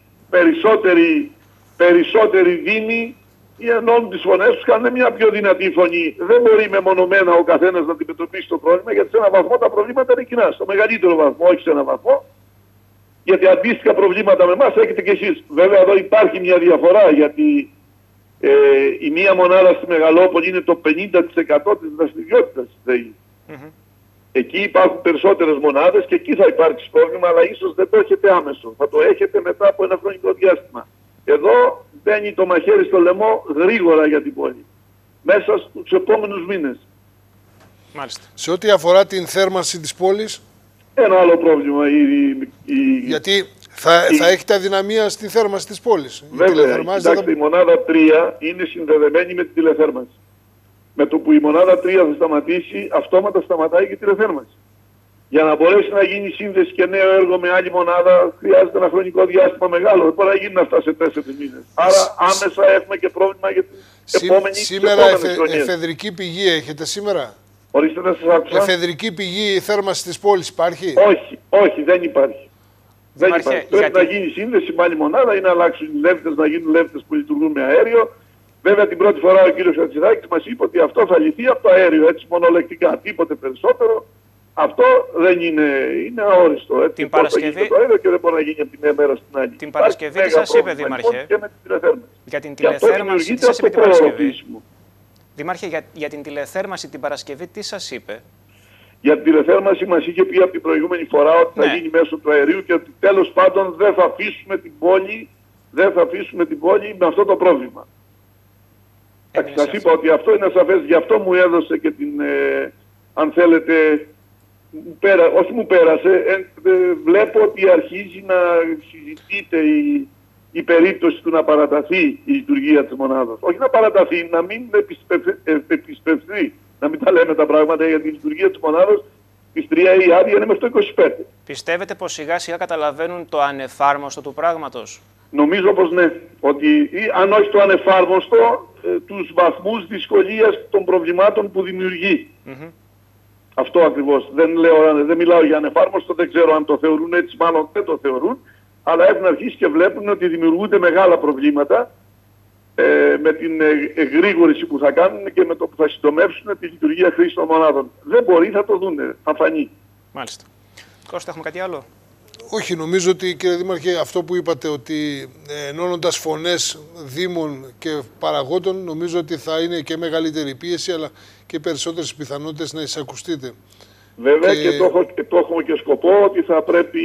περισσότεροι δήμοι ή ενώνουν τις φωνές τους, κάνουν μια πιο δυνατή φωνή. Δεν μπορεί μεμονωμένα ο καθένας να αντιμετωπίσει το πρόβλημα, γιατί σε έναν βαθμό τα προβλήματα είναι κοινά. Στο μεγαλύτερο βαθμό, όχι σε έναν βαθμό. Γιατί αντίστοιχα προβλήματα με εμάς έχετε κι εσείς. Βέβαια εδώ υπάρχει μια διαφορά, γιατί η μία μονάδα στη Μεγαλόπολη είναι το 50% της δραστηριότητας της ΔΕΗ. Εκεί υπάρχουν περισσότερες μονάδες και εκεί θα υπάρξει πρόβλημα, αλλά ίσως δεν το έχετε άμεσο. Θα το έχετε μετά από ένα χρονικό διάστημα. Εδώ μπαίνει το μαχαίρι στο λαιμό γρήγορα για την πόλη. Μέσα στους επόμενους μήνες. Μάλιστα. Σε ό,τι αφορά την θέρμανση της πόλης, ένα άλλο πρόβλημα. γιατί θα έχετε αδυναμία στην θέρμανση της πόλης. Βέβαια, κοιτάξτε, η μονάδα 3 είναι συνδεδεμένη με την τηλεθέρμανση. Με το που η μονάδα 3 θα σταματήσει, αυτόματα σταματάει και η τηλεθέρμανση. Για να μπορέσει να γίνει σύνδεση και νέο έργο με άλλη μονάδα, χρειάζεται ένα χρονικό διάστημα μεγάλο. Δεν μπορεί να γίνει αυτά σε 4 μήνες. Άρα άμεσα έχουμε και πρόβλημα για την επόμενη χρονιά. Σήμερα εφεδρική πηγή έχετε σήμερα? Ορίστε, να σας άκουσα. Εφεδρική πηγή θέρμανσης της πόλης υπάρχει? Όχι, δεν υπάρχει. Δεν υπάρχει. Πρέπει να γίνει σύνδεση με άλλη μονάδα ή να αλλάξουν οι λέφτες, να γίνουν λέφτες που λειτουργούν με αέριο. Βέβαια την πρώτη φορά ο κύριος Χατζηδάκης μας είπε ότι αυτό θα λυθεί από το αέριο, έτσι μονολεκτικά, τίποτε περισσότερο. Αυτό δεν είναι αόριστο. Έτσι. Την Παρασκευή... το αέριο και δεν μπορεί να γίνει από τη μία μέρα στην άλλη. Την Παρασκευή τι σας είπε, Δήμαρχε? Και με την τηλεθέρμανση. Για την τηλεθέρμανση τι σας είπε την Παρασκευή? Δήμαρχε, για την τηλεθέρμανση την Παρασκευή τι σας είπε? Για την τηλεθέρμανση μας είχε πει από την προηγούμενη φορά ότι θα γίνει μέσω του αερίου και ότι τέλος πάντων δεν θα αφήσουμε την πόλη με αυτό το πρόβλημα. Σας είπα ότι αυτό είναι σαφές, γι' αυτό μου έδωσε και την, αν θέλετε, όχι μου πέρασε, βλέπω ότι αρχίζει να συζητείται η περίπτωση του να παραταθεί η λειτουργία της μονάδας. Όχι να παραταθεί, να μην επισπευθεί, να μην τα λέμε τα πράγματα, για τη λειτουργία της μονάδας της 3 η άδεια είναι μέχρι το 25. Πιστεύετε πως σιγά σιγά καταλαβαίνουν το ανεφάρμοστο του πράγματος? Νομίζω πως ναι, ότι αν όχι το ανεφάρμοστο, τους βαθμούς δυσκολίας των προβλημάτων που δημιουργεί. Αυτό ακριβώς. Δεν μιλάω για ανεφάρμοστο, δεν ξέρω αν το θεωρούν έτσι, μάλλον δεν το θεωρούν, αλλά έχουν αρχίσει και βλέπουν ότι δημιουργούνται μεγάλα προβλήματα με την εγρήγορηση που θα κάνουν και με το που θα συντομεύσουν τη λειτουργία χρήση των μονάδων. Δεν μπορεί, θα το δούνε, θα φανεί. Μάλιστα. Κώστα, έχουμε κάτι άλλο? Όχι, νομίζω ότι, κύριε Δήμαρχε, αυτό που είπατε, ότι ενώνοντας φωνές δήμων και παραγόντων, νομίζω ότι θα είναι και μεγαλύτερη πίεση, αλλά και περισσότερες πιθανότητες να εισακουστείτε. Βέβαια και το έχουμε και σκοπό ότι θα πρέπει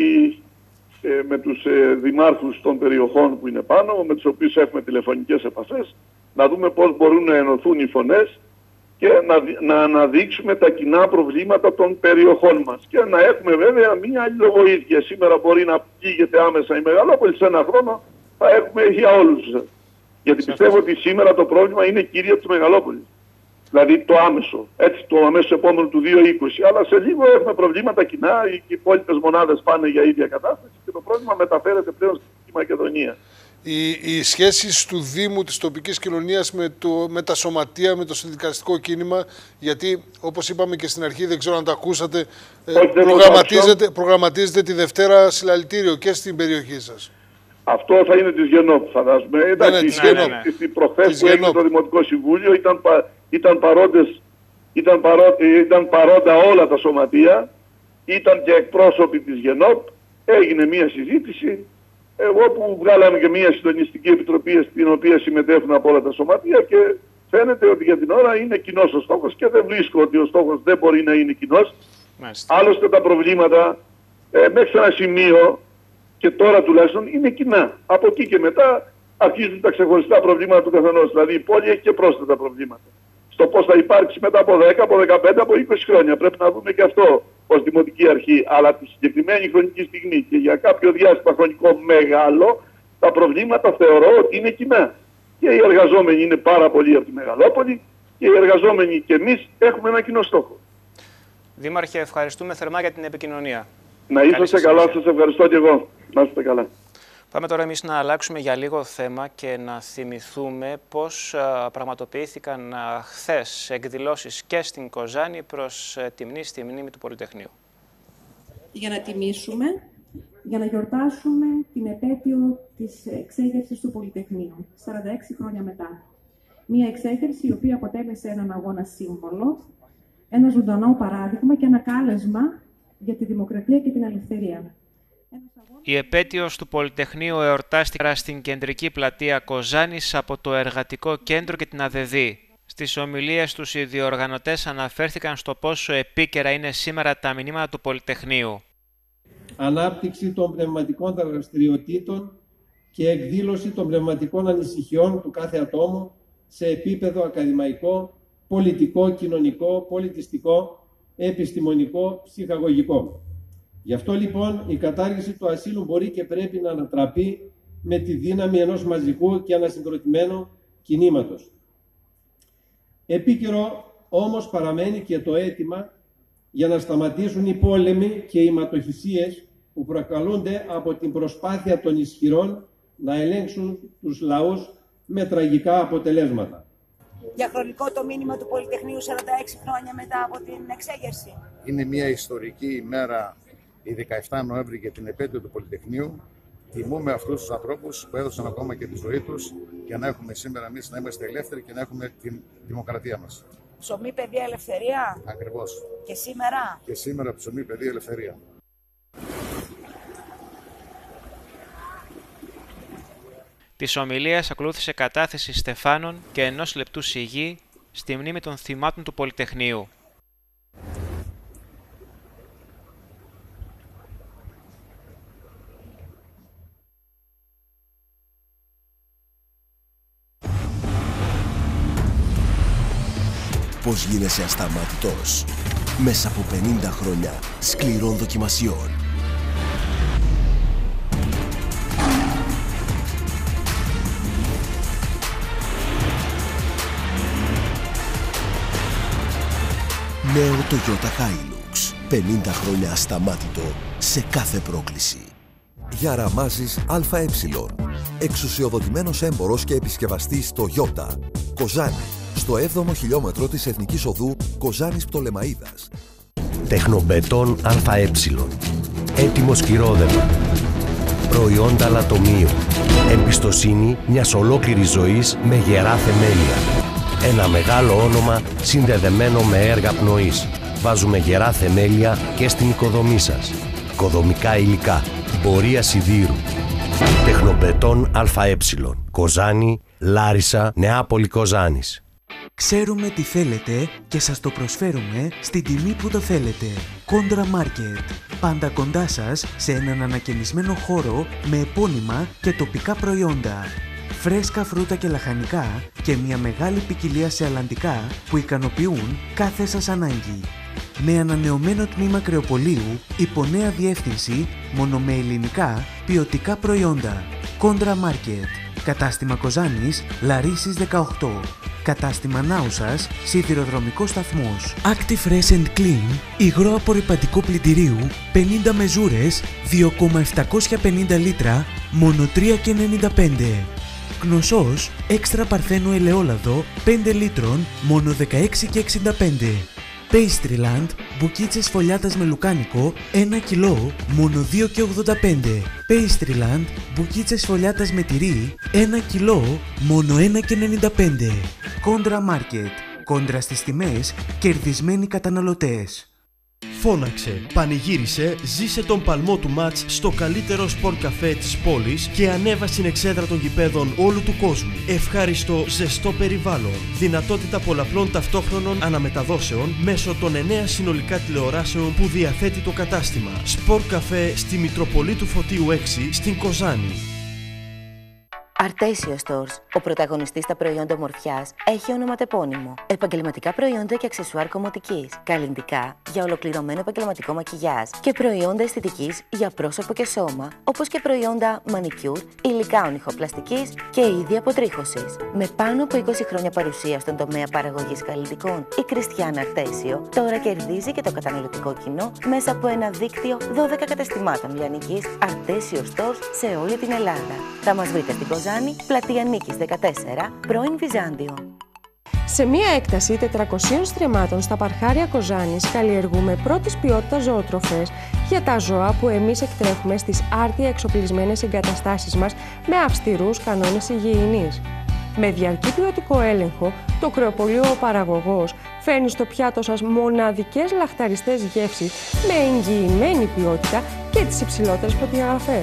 με τους δημάρχους των περιοχών που είναι πάνω, με τους οποίους έχουμε τηλεφωνικές επαφές, να δούμε πώς μπορούν να ενωθούν οι φωνές και να αναδείξουμε τα κοινά προβλήματα των περιοχών μας. Και να έχουμε βέβαια μία αλληλοβοήθεια. Σήμερα μπορεί να πλήγεται άμεσα η Μεγαλόπολη, σε ένα χρόνο θα έχουμε για όλους. Γιατί πιστεύω ότι σήμερα το πρόβλημα είναι κυρία της Μεγαλόπολης. Δηλαδή το άμεσο, έτσι το αμέσως επόμενο του 2020. Αλλά σε λίγο έχουμε προβλήματα κοινά, οι υπόλοιπες μονάδες πάνε για ίδια κατάσταση και το πρόβλημα μεταφέρεται πλέον στη Μακεδονία. Οι σχέσεις του Δήμου, της τοπικής κοινωνίας με τα σωματεία, με το συνδικαλιστικό κίνημα, γιατί όπως είπαμε και στην αρχή, δεν ξέρω αν το ακούσατε, προγραμματίζετε τη Δευτέρα συλλαλητήριο και στην περιοχή σας. Αυτό θα είναι της ΓΕΝΟΠ, φαντάζομαι. Εντάξει, προχθές που έγινε το Δημοτικό Συμβούλιο ήταν παρόντα όλα τα σωματεία, ήταν και εκπρόσωποι της ΓΕΝΟΠ, έγινε μια συζήτηση. Εγώ που βγάλαμε και μια συντονιστική επιτροπή στην οποία συμμετέχουν από όλα τα σωματεία και φαίνεται ότι για την ώρα είναι κοινός ο στόχος και δεν βρίσκω ότι ο στόχος δεν μπορεί να είναι κοινός. Άλλωστε τα προβλήματα μέχρι ένα σημείο και τώρα τουλάχιστον είναι κοινά. Από εκεί και μετά αρχίζουν τα ξεχωριστά προβλήματα του καθενός. Δηλαδή η πόλη έχει και πρόσθετα προβλήματα. Στο πώς θα υπάρξει μετά από 10, από 15, από 20 χρόνια. Πρέπει να δούμε και αυτό ως δημοτική αρχή. Αλλά τη συγκεκριμένη χρονική στιγμή και για κάποιο διάστημα χρονικό μεγάλο, τα προβλήματα θεωρώ ότι είναι κοινά. Και οι εργαζόμενοι είναι πάρα πολλοί από τη Μεγαλόπολη και οι εργαζόμενοι και εμείς έχουμε ένα κοινό στόχο. Δήμαρχε, ευχαριστούμε θερμά για την επικοινωνία. Να είσαστε καλά, σας ευχαριστώ και εγώ. Να είστε καλά. Πάμε τώρα εμείς να αλλάξουμε για λίγο θέμα και να θυμηθούμε πώς πραγματοποιήθηκαν χθες εκδηλώσεις και στην Κοζάνη προς τιμνή στη μνήμη του Πολυτεχνείου. Για να τιμήσουμε, για να γιορτάσουμε την επέτειο της εξέγερσης του Πολυτεχνείου, 46 χρόνια μετά. Μία εξέγερση η οποία αποτέλεσε έναν αγώνα σύμβολο, ένα ζωντανό παράδειγμα και ένα κάλεσμα για τη δημοκρατία και την ελευθερία. Η επέτειος του Πολυτεχνείου εορτάστηκε στην κεντρική πλατεία Κοζάνης από το Εργατικό Κέντρο και την ΑΔΔ. Στις ομιλίες τους οι διοργανωτές αναφέρθηκαν στο πόσο επίκαιρα είναι σήμερα τα μηνύματα του Πολυτεχνείου. Ανάπτυξη των πνευματικών δραστηριοτήτων και εκδήλωση των πνευματικών ανησυχιών του κάθε ατόμου σε επίπεδο ακαδημαϊκό, πολιτικό, κοινωνικό, πολιτιστικό, επιστημονικό, ψυχαγωγικό. Γι' αυτό λοιπόν η κατάργηση του ασύλου μπορεί και πρέπει να ανατραπεί με τη δύναμη ενός μαζικού και ανασυγκροτημένου κινήματος. Επίκαιρο όμως παραμένει και το αίτημα για να σταματήσουν οι πόλεμοι και οι αιματοχυσίες που προκαλούνται από την προσπάθεια των ισχυρών να ελέγξουν τους λαούς με τραγικά αποτελέσματα. διαχρονικό το μήνυμα του Πολυτεχνείου 46 χρόνια μετά από την εξέγερση. Είναι μια ιστορική ημέρα, η 17 Νοέμβρη, για την επέτειο του Πολυτεχνείου. Τιμούμε αυτούς τους ανθρώπους που έδωσαν ακόμα και τη ζωή τους για να έχουμε σήμερα εμείς να είμαστε ελεύθεροι και να έχουμε την δημοκρατία μας. Ψωμί, παιδεία, ελευθερία. Ακριβώς. Και σήμερα. Και σήμερα ψωμί, παιδεία, ελευθερία. Της ομιλίας ακολούθησε κατάθεση στεφάνων και 1 λεπτού σιγή στη μνήμη των θυμάτων του Πολυτεχνείου. Πώς γίνεσαι ασταμάτητος μέσα από 50 χρόνια σκληρών δοκιμασιών. Νέο Toyota Hilux. 50 χρόνια ασταμάτητο σε κάθε πρόκληση. Γιαραμάζης ΑΕ. Εξουσιοδοτημένος έμπορος και επισκευαστής Toyota. Κοζάνη. Στο 7ο χιλιόμετρο της Εθνικής Οδού Κοζάνης Πτολεμαΐδας. Τεχνομπετόν ΑΕ. Έτοιμο σκυρόδεμα. Προϊόντα λατομείου. Εμπιστοσύνη μιας ολόκληρης ζωής με γερά θεμέλια. Ένα μεγάλο όνομα συνδεδεμένο με έργα πνοής. Βάζουμε γερά θεμέλια και στην οικοδομή σας. Οικοδομικά υλικά. Πορεία σιδήρου. Τεχνομπετόν ΑΕ. Κοζάνη, Λάρισα, Νεάπολη Κοζάνης. Ξέρουμε τι θέλετε και σας το προσφέρουμε στην τιμή που το θέλετε. Κόντρα Μάρκετ. Πάντα κοντά σας σε έναν ανακαινισμένο χώρο με επώνυμα και τοπικά προϊόντα. Φρέσκα φρούτα και λαχανικά και μια μεγάλη ποικιλία σε αλλαντικά που ικανοποιούν κάθε σας ανάγκη. Με ανανεωμένο τμήμα κρεοπολίου, υπό νέα διεύθυνση, μόνο με ελληνικά, ποιοτικά προϊόντα. Κόντρα Μάρκετ. Κατάστημα Κοζάνης, Λαρίσης 18. Κατάστημα Νάουσας, σιδηροδρομικός σταθμός. Active Fresh and Clean, υγρό απορρυπαντικό πλυντηρίου, 50 μεζούρες, 2,750 λίτρα, μόνο 3,95. Γνωσός, έξτρα παρθένο ελαιόλαδο, 5 λίτρων, μόνο 16,65. Pastryland, μπουκίτσες φωλιάτας με λουκάνικο, 1 κιλό, μόνο 2,85. Pastryland, μπουκίτσες φωλιάτας με τυρί, 1 κιλό, μόνο 1,95. Κόντρα Μάρκετ, κόντρα στις τιμές, κερδισμένοι καταναλωτές. Φώναξε, πανηγύρισε, ζήσε τον παλμό του μάτς στο καλύτερο σπορ καφέ της πόλης και ανέβα στην εξέδρα των γηπέδων όλου του κόσμου. Ευχάριστο, ζεστό περιβάλλον, δυνατότητα πολλαπλών ταυτόχρονων αναμεταδόσεων μέσω των 9 συνολικά τηλεοράσεων που διαθέτει το κατάστημα. Σπορ καφέ στη Μητροπολίτου Φωτίου 6 στην Κοζάνη. Artesio Stores, ο πρωταγωνιστής στα προϊόντα ομορφιάς, έχει ονοματεπώνυμο. Επαγγελματικά προϊόντα και αξεσουάρ κομμωτικής. Καλλυντικά για ολοκληρωμένο επαγγελματικό μακιγιάζ. Και προϊόντα αισθητικής για πρόσωπο και σώμα. Όπως και προϊόντα μανικιούρ, υλικά ονυχοπλαστικής και είδη αποτρίχωσης. Με πάνω από 20 χρόνια παρουσία στον τομέα παραγωγής καλλυντικών, η Κριστιάνα Artesio τώρα κερδίζει και το καταναλωτικό κοινό μέσα από ένα δίκτυο 12 καταστημάτων λιανικής Artesio Stores σε όλη την Ελλάδα. Θα μας βρείτε στην Κοζάνη, πλατεία Νίκης 14, πρώην Βυζάντιο. Σε μία έκταση 400 στρεμμάτων στα παρχάρια Κοζάνης καλλιεργούμε πρώτης ποιότητας ζωοτροφές για τα ζώα που εμείς εκτρέφουμε στις άρτια εξοπλισμένες εγκαταστάσεις μας με αυστηρούς κανόνες υγιεινής. Με διαρκή ποιοτικό έλεγχο, το κρεοπωλείο ο παραγωγός φέρνει στο πιάτο σας μοναδικές λαχταριστές γεύσεις με εγγυημένη ποιότητα και τις υψηλότερες προδιαγραφές.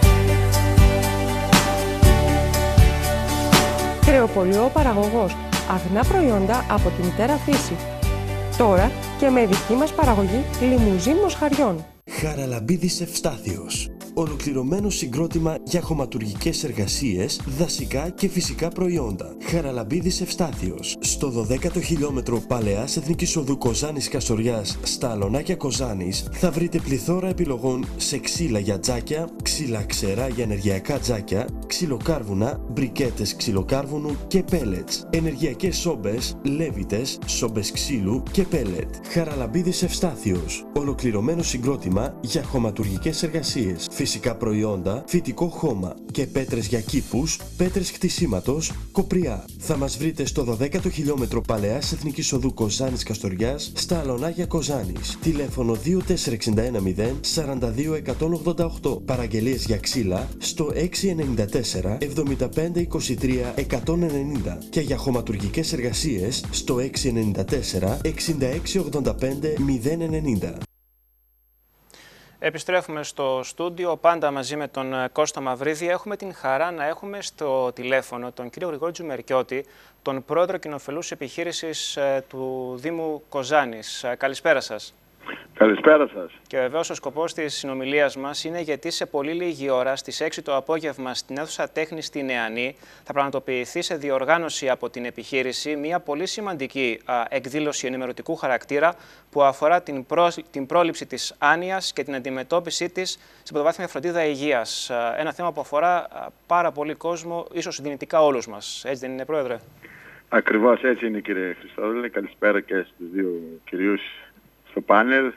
Κρεοπωλείο παραγωγός. Αγνά προϊόντα από τη μητέρα φύση. Τώρα και με δική μας παραγωγή λιμουζίν μοσχαριών. Χαραλαμπίδης Ευστάθιος. Ολοκληρωμένο συγκρότημα για χωματουργικές εργασίες, δασικά και φυσικά προϊόντα. Χαραλαμπίδης Ευστάθιος. Στο 12ο χιλιόμετρο Παλαιάς Εθνικής Οδού Κοζάνης Καστοριάς, στα Αλωνάκια Κοζάνης, θα βρείτε πληθώρα επιλογών σε ξύλα για τζάκια, ξύλα ξερά για ενεργειακά τζάκια, ξυλοκάρβουνα, μπρικέτες ξυλοκάρβουνου και πέλετς. Ενεργειακές σόμπες, λέβητες, σόμπες ξύλου και πέλετ. Χαραλαμπίδης Ευστάθιος. Ολοκληρωμένο συγκρότημα για χωματουργικές εργασίες. φυσικά προϊόντα, φυτικό χώμα και πέτρες για κήπους, πέτρες χτισήματος, κοπριά. Θα μας βρείτε στο 12ο χιλιόμετρο Παλαιάς Εθνικής Οδού Κοζάνης Καστοριάς, στα Αλωνάγια Κοζάνης. Τηλέφωνο 24910 42 188. Παραγγελίες για ξύλα στο 694 75 23 190 και για χωματουργικές εργασίες στο 694 66 85 090. Επιστρέφουμε στο στούντιο, πάντα μαζί με τον Κώστα Μαυρίδη. Έχουμε την χαρά να έχουμε στο τηλέφωνο τον κύριο Γρηγόρη Τζουμερκιώτη, τον πρόεδρο κοινοφελούς επιχείρησης του Δήμου Κοζάνης. Καλησπέρα σας. Καλησπέρα σας. Και βεβαίως ο σκοπός της συνομιλίας μας είναι γιατί σε πολύ λίγη ώρα, στις 6 το απόγευμα, στην αίθουσα τέχνης στη Νεανή, θα πραγματοποιηθεί σε διοργάνωση από την επιχείρηση μια πολύ σημαντική εκδήλωση ενημερωτικού χαρακτήρα που αφορά την πρόληψη της άνοιας και την αντιμετώπιση της στην πρωτοβάθμια φροντίδα υγείας. Ένα θέμα που αφορά πάρα πολύ κόσμο, ίσως δυνητικά όλους μας. Έτσι δεν είναι, Πρόεδρε? Ακριβώς έτσι είναι, κύριε Χριστόδουλε. Καλησπέρα και στους δύο κυρίους στο πάνελ.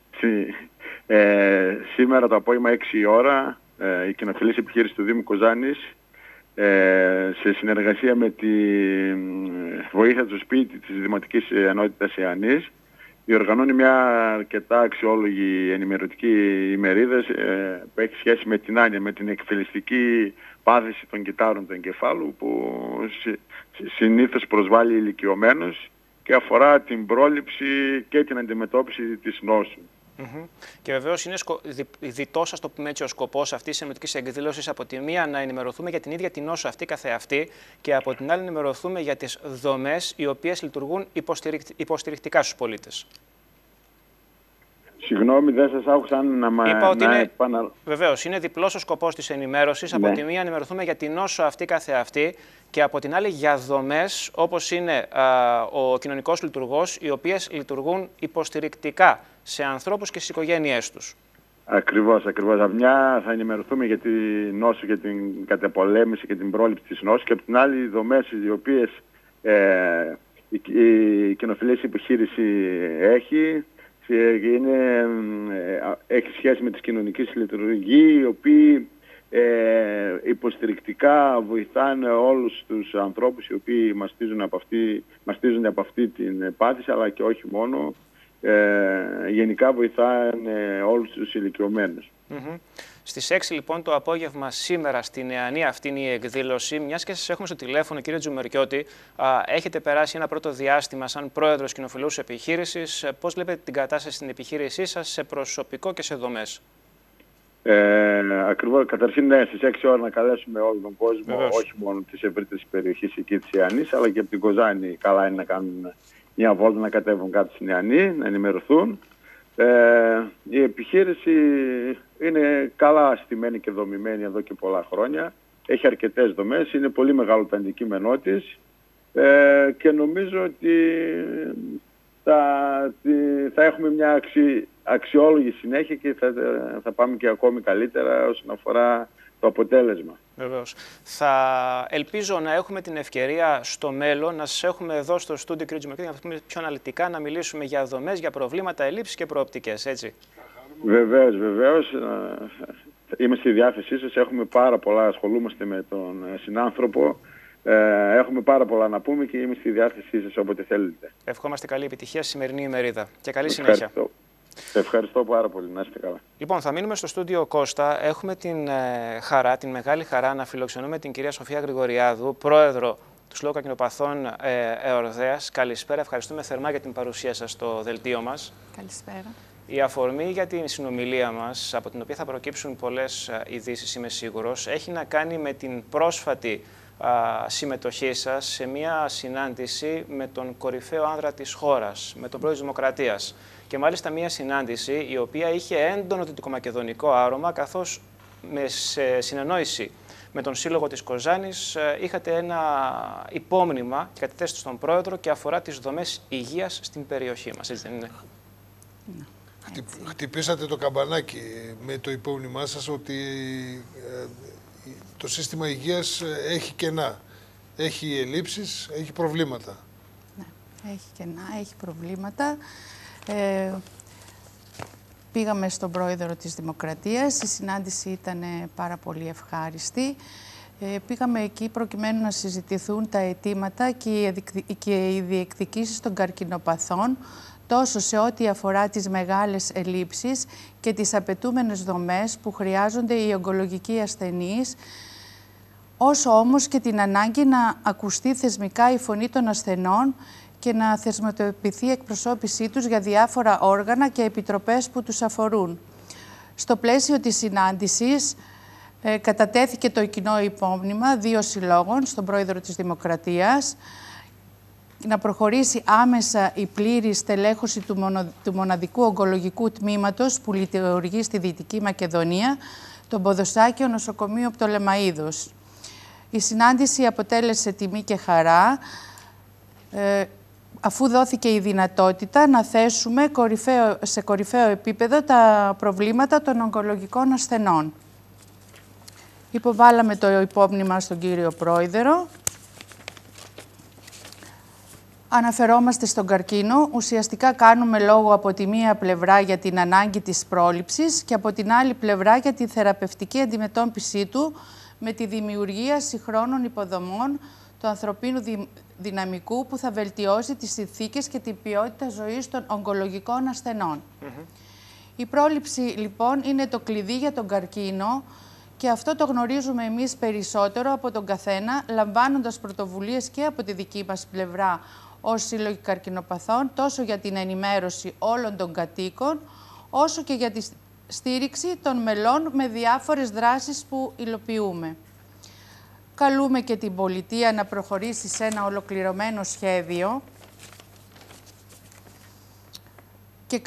Σήμερα το απόγευμα 6 η ώρα η κοινοφελής επιχείρηση του Δήμου Κοζάνης σε συνεργασία με τη βοήθεια του σπίτι της Δημοτικής Ενότητας Ιαννής διοργανώνει μια αρκετά αξιόλογη ενημερωτική ημερίδα που έχει σχέση με την άνοια, με την εκφυλιστική πάθηση των κυτάρων του εγκεφάλου που συνήθως προσβάλλει ηλικιωμένους και αφορά την πρόληψη και την αντιμετώπιση της νόσου. Και βεβαίως είναι διτός, ας το πούμε έτσι, ο σκοπός αυτής της ενημερωτικής εκδήλωσης, από τη μία να ενημερωθούμε για την ίδια την νόσο αυτή καθεαυτή και από την άλλη να ενημερωθούμε για τις δομές οι οποίες λειτουργούν υποστηρικτικά στους πολίτες. Συγγνώμη, δεν σας άκουσα Βεβαίως, είναι διπλός ο σκοπός της ενημέρωσης. Από τη μία να ενημερωθούμε για την νόσο αυτή καθεαυτή και από την άλλη για δομές όπως είναι ο κοινωνικός λειτουργός, οι οποίες λειτουργούν υποστηρικτικά σε ανθρώπους και στις οικογένειές τους. Ακριβώς. Από μια θα ενημερωθούμε για την νόσο και την καταπολέμηση και την πρόληψη της νόσου και από την άλλη οι δομές οι οποίες η κοινοφιλής επιχείρηση έχει σχέση με τις κοινωνικές λειτουργίες, οι οποίοι υποστηρικτικά βοηθάνε όλους τους ανθρώπους οι οποίοι μαστίζονται από αυτή την πάθηση, αλλά και όχι μόνο. Γενικά βοηθάνε όλους τους ηλικιωμένους. Στις 6 λοιπόν το απόγευμα σήμερα στη Νεανή αυτή είναι η εκδήλωση. Μιας και σας έχουμε στο τηλέφωνο, κύριε Τζουμερκιώτη, έχετε περάσει ένα πρώτο διάστημα σαν πρόεδρος κοινοφελούς επιχείρησης. Πώς βλέπετε την κατάσταση στην επιχείρησή σας σε προσωπικό και σε δομές? Ακριβώς. Καταρχήν, ναι, στις 6 ώρα να καλέσουμε όλο τον κόσμο, όχι μόνο της ευρύτερης περιοχής εκεί της Ιαννής, αλλά και από την Κοζάνη. Καλά είναι να κάνουν μια βόλτα, να κατέβουν κάτω στην Ιαννή, να ενημερωθούν. Η επιχείρηση είναι καλά στημένη και δομημένη εδώ και πολλά χρόνια. Έχει αρκετές δομές, είναι πολύ μεγάλο το αντικείμενό της και νομίζω ότι θα έχουμε μια αξιόλογη συνέχεια και θα πάμε και ακόμη καλύτερα όσον αφορά το αποτέλεσμα. Βεβαίως. Ελπίζω να έχουμε την ευκαιρία στο μέλλον να σας έχουμε εδώ στο στούντιο, κύριε Τζουμερκιώτη, να πούμε πιο αναλυτικά, να μιλήσουμε για δομές, για προβλήματα, ελλείψεις και προοπτικές, έτσι. Βεβαίως. Είμαι στη διάθεσή σας. Έχουμε πάρα πολλά, ασχολούμαστε με τον συνάνθρωπο. Έχουμε πάρα πολλά να πούμε και είμαι στη διάθεσή σας όποτε θέλετε. Ευχόμαστε καλή επιτυχία στη σημερινή ημερίδα και καλή συνέχεια. Ευχαριστώ πάρα πολύ. Να είστε καλά. Λοιπόν, θα μείνουμε στο στούντιο Κώστα. Έχουμε την μεγάλη χαρά να φιλοξενούμε την κυρία Σοφία Γρηγοριάδου, πρόεδρο του Συλλόγου Καρκινοπαθών Εορδέας. Καλησπέρα. Ευχαριστούμε θερμά για την παρουσία σας στο δελτίο μας. Καλησπέρα. Η αφορμή για την συνομιλία μας, από την οποία θα προκύψουν πολλές ειδήσεις, είμαι σίγουρος, έχει να κάνει με την πρόσφατη συμμετοχή σας σε μια συνάντηση με τον κορυφαίο άνδρα της χώρας, με τον πρόεδρο της Δημοκρατίας. Και μάλιστα μια συνάντηση η οποία είχε έντονο δυτικομακεδονικό άρωμα, καθώς σε συνεννόηση με τον Σύλλογο της Κοζάνης είχατε ένα υπόμνημα και καταθέσετε στον πρόεδρο και αφορά τις δομές υγείας στην περιοχή μας, έτσι δεν είναι? Χτυπήσατε το καμπανάκι με το υπόμνημά σας ότι το σύστημα υγείας έχει κενά, έχει ελλείψεις, έχει προβλήματα. Ναι, έχει κενά, έχει προβλήματα. Πήγαμε στον πρόεδρο της Δημοκρατίας, η συνάντηση ήταν πάρα πολύ ευχάριστη. Πήγαμε εκεί προκειμένου να συζητηθούν τα αιτήματα και οι διεκδικήσεις των καρκινοπαθών, τόσο σε ό,τι αφορά τις μεγάλες ελλείψεις και τις απαιτούμενες δομές που χρειάζονται οι ογκολογικοί ασθενείς, όσο όμως και την ανάγκη να ακουστεί θεσμικά η φωνή των ασθενών και να θεσμοθετηθεί η εκπροσώπησή τους για διάφορα όργανα και επιτροπές που τους αφορούν. Στο πλαίσιο της συνάντησης κατατέθηκε το κοινό υπόμνημα 2 συλλόγων στον πρόεδρο της Δημοκρατίας να προχωρήσει άμεσα η πλήρη στελέχωση του μοναδικού ογκολογικού τμήματος που λειτουργεί στη Δυτική Μακεδονία, το Ποδοσάκιο Νοσοκομείο Πτολεμαΐδος. Η συνάντηση αποτέλεσε τιμή και χαρά, αφού δόθηκε η δυνατότητα να θέσουμε σε κορυφαίο επίπεδο τα προβλήματα των ογκολογικών ασθενών. Υποβάλαμε το υπόμνημα στον κύριο Πρόεδρο. Αναφερόμαστε στον καρκίνο. Ουσιαστικά κάνουμε λόγο από τη μία πλευρά για την ανάγκη της πρόληψης και από την άλλη πλευρά για τη θεραπευτική αντιμετώπιση του με τη δημιουργία συγχρόνων υποδομών του ανθρωπίνου δυναμικού που θα βελτιώσει τις συνθήκες και την ποιότητα ζωής των ογκολογικών ασθενών. Η πρόληψη λοιπόν είναι το κλειδί για τον καρκίνο και αυτό το γνωρίζουμε εμείς περισσότερο από τον καθένα, λαμβάνοντας πρωτοβουλίες και από τη δική μας πλευρά ως Σύλλογοι Καρκινοπαθών, τόσο για την ενημέρωση όλων των κατοίκων, όσο και για τη στήριξη των μελών με διάφορες δράσεις που υλοποιούμε. Καλούμε και την πολιτεία να προχωρήσει σε ένα ολοκληρωμένο σχέδιο και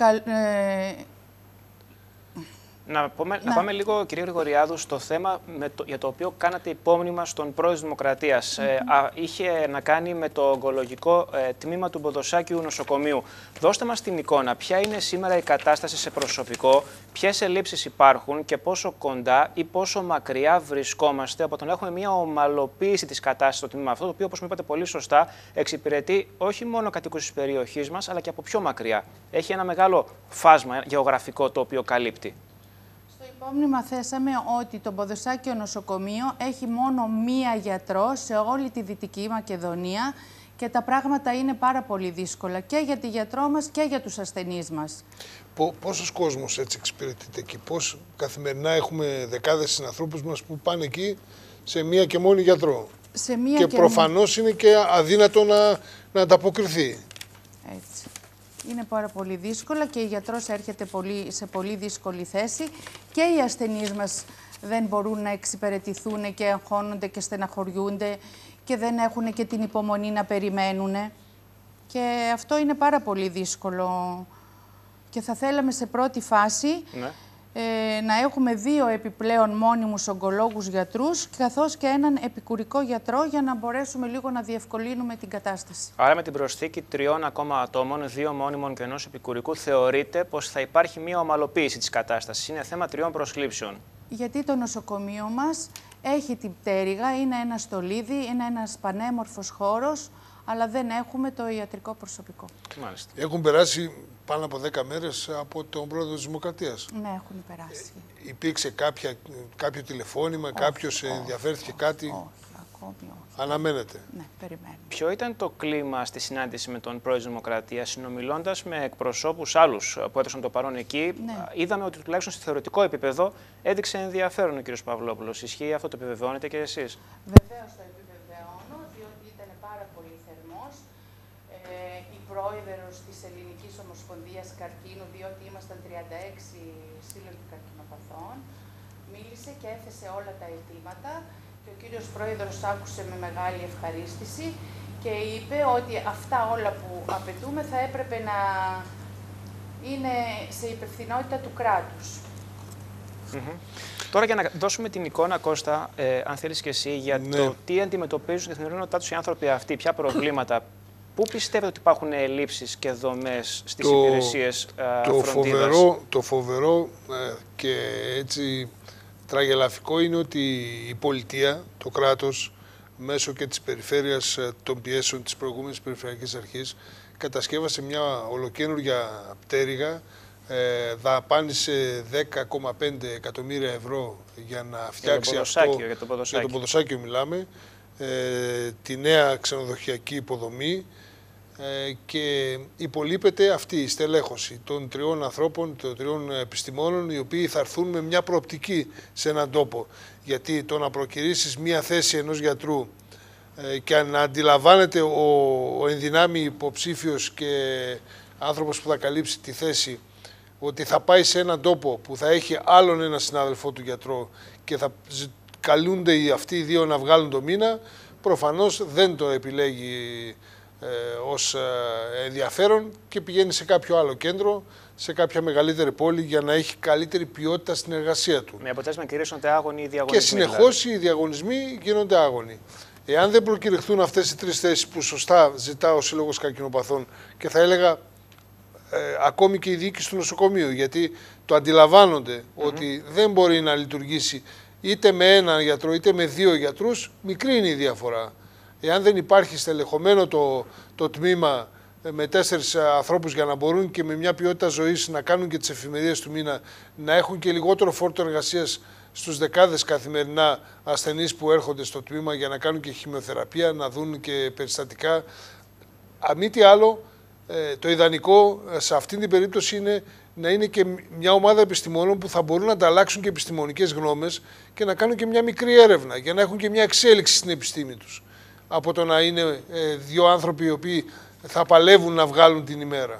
Να πάμε λίγο, κύριε Γρηγοριάδου, στο θέμα για το οποίο κάνατε υπόμνημα στον πρόεδρο της Δημοκρατίας. Είχε να κάνει με το ογκολογικό τμήμα του Ποδοσάκιου Νοσοκομείου. Δώστε μας την εικόνα. Ποια είναι σήμερα η κατάσταση σε προσωπικό, ποιες ελλείψεις υπάρχουν και πόσο κοντά ή πόσο μακριά βρισκόμαστε από το να έχουμε μια ομαλοποίηση της κατάστασης στο τμήμα αυτό, το οποίο, όπως μου είπατε πολύ σωστά, εξυπηρετεί όχι μόνο κατοίκους της περιοχής μας, αλλά και από πιο μακριά. Έχει ένα μεγάλο φάσμα γεωγραφικό το οποίο καλύπτει. Στο υπόμνημα θέσαμε ότι το Ποδοσάκιο Νοσοκομείο έχει μόνο μία γιατρό σε όλη τη Δυτική Μακεδονία και τα πράγματα είναι πάρα πολύ δύσκολα και για τη γιατρό μας και για τους ασθενείς μας. Πόσος κόσμος έτσι εξυπηρετείται εκεί, πώς καθημερινά έχουμε δεκάδες συνανθρώπους μας που πάνε εκεί σε μία και μόνη γιατρό. Και προφανώς είναι και αδύνατο να ανταποκριθεί. Έτσι. Είναι πάρα πολύ δύσκολα και η γιατρός έρχεται σε πολύ δύσκολη θέση και οι ασθενείς μας δεν μπορούν να εξυπηρετηθούν και αγχώνονται και στεναχωριούνται και δεν έχουν και την υπομονή να περιμένουν. Και αυτό είναι πάρα πολύ δύσκολο. Και θα θέλαμε σε πρώτη φάση να έχουμε 2 επιπλέον μόνιμους ογκολόγους γιατρούς καθώς και έναν επικουρικό γιατρό για να μπορέσουμε λίγο να διευκολύνουμε την κατάσταση. Άρα με την προσθήκη 3 ακόμα ατόμων, 2 μόνιμων και 1 επικουρικού, θεωρείτε πως θα υπάρχει μια ομαλοποίηση της κατάστασης. Είναι θέμα 3 προσλήψεων. Γιατί το νοσοκομείο μας έχει την πτέρυγα, είναι ένα στολίδι, είναι ένας πανέμορφος χώρος, αλλά δεν έχουμε το ιατρικό προσωπικό. Μάλιστα. Έχουν περάσει πάνω από 10 μέρες από τον πρόεδρο της Δημοκρατίας. Ναι, έχουν περάσει. Υπήρξε κάποιο τηλεφώνημα, κάποιος ενδιαφέρθηκε κάτι. Όχι, ακόμη όχι. Αναμένεται. Ναι, περιμένουμε. Ποιο ήταν το κλίμα στη συνάντηση με τον πρόεδρο της Δημοκρατίας, συνομιλώντας με εκπροσώπους άλλους που έδωσαν το παρόν εκεί? Ναι. Είδαμε ότι τουλάχιστον σε θεωρητικό επίπεδο έδειξε ενδιαφέρον ο κ. Παυλόπουλος. Ισχύει αυτό, το επιβεβαιώνετε και εσείς? Βεβαίως το επιβεβαιώνω, διότι ήταν πάρα πολύ θερμός. Η πρόεδρος της Ελληνικής Ομοσπονδίας Καρκίνου, διότι ήμασταν 36 σύλλογοι καρκινοπαθών, μίλησε και έθεσε όλα τα αιτήματα και ο κύριος πρόεδρος άκουσε με μεγάλη ευχαρίστηση και είπε ότι αυτά όλα που απαιτούμε θα έπρεπε να είναι σε υπευθυνότητα του κράτους. Τώρα για να δώσουμε την εικόνα, Κώστα, αν θέλεις και εσύ, για το τι αντιμετωπίζουν στην καθημερινότητά τους οι άνθρωποι αυτοί, ποια προβλήματα, πού πιστεύετε ότι υπάρχουν ελλείψεις και δομές στις υπηρεσίες φροντίδας? Το φοβερό και έτσι τραγελαφικό είναι ότι η πολιτεία, το κράτος, μέσω και της περιφέρειας των πιέσεων της προηγούμενης Περιφερειακής Αρχής, κατασκεύασε μια ολοκαίνουργια πτέρυγα δαπάνησε 10,5 εκατομμύρια ευρώ για να φτιάξει αυτό, για το ποδοσάκιο μιλάμε, τη νέα ξενοδοχειακή υποδομή, και υπολείπεται αυτή η στελέχωση των 3 ανθρώπων, των 3 επιστημόνων, οι οποίοι θα έρθουν με μια προοπτική σε έναν τόπο. Γιατί το να προκηρύσεις μια θέση ενός γιατρού και να αντιλαμβάνεται ο ενδυνάμει υποψήφιος και άνθρωπος που θα καλύψει τη θέση ότι θα πάει σε έναν τόπο που θα έχει άλλον ένα συνάδελφό του γιατρό και θα καλούνται αυτοί οι 2 να βγάλουν το μήνα, προφανώς δεν το επιλέγει ως ενδιαφέρον και πηγαίνει σε κάποιο άλλο κέντρο, σε κάποια μεγαλύτερη πόλη, για να έχει καλύτερη ποιότητα στην εργασία του. Με αποτέλεσμα κυρίως γίνονται άγωνοι οι διαγωνισμοί. Και συνεχώς οι διαγωνισμοί γίνονται άγωνοι. Εάν δεν προκηρυχθούν αυτές οι 3 θέσεις που σωστά ζητά ο Σύλλογος Καρκινοπαθών, και θα έλεγα ακόμη και η διοίκηση του νοσοκομείου, γιατί το αντιλαμβάνονται ότι δεν μπορεί να λειτουργήσει είτε με 1 γιατρό είτε με 2 γιατρούς, μικρή είναι η διαφορά. Εάν δεν υπάρχει στελεχωμένο το τμήμα με 4 ανθρώπους για να μπορούν και με μια ποιότητα ζωής να κάνουν και τις εφημερίες του μήνα, να έχουν και λιγότερο φόρτο εργασίας στους δεκάδες καθημερινά ασθενείς που έρχονται στο τμήμα για να κάνουν και χημειοθεραπεία, να δουν και περιστατικά. Αν μη τι άλλο, το ιδανικό σε αυτήν την περίπτωση είναι να είναι και μια ομάδα επιστημόνων που θα μπορούν να ανταλλάξουν και επιστημονικές γνώμες και να κάνουν και μια μικρή έρευνα για να έχουν και μια εξέλιξη στην επιστήμη τους, από το να είναι 2 άνθρωποι οι οποίοι θα παλεύουν να βγάλουν την ημέρα.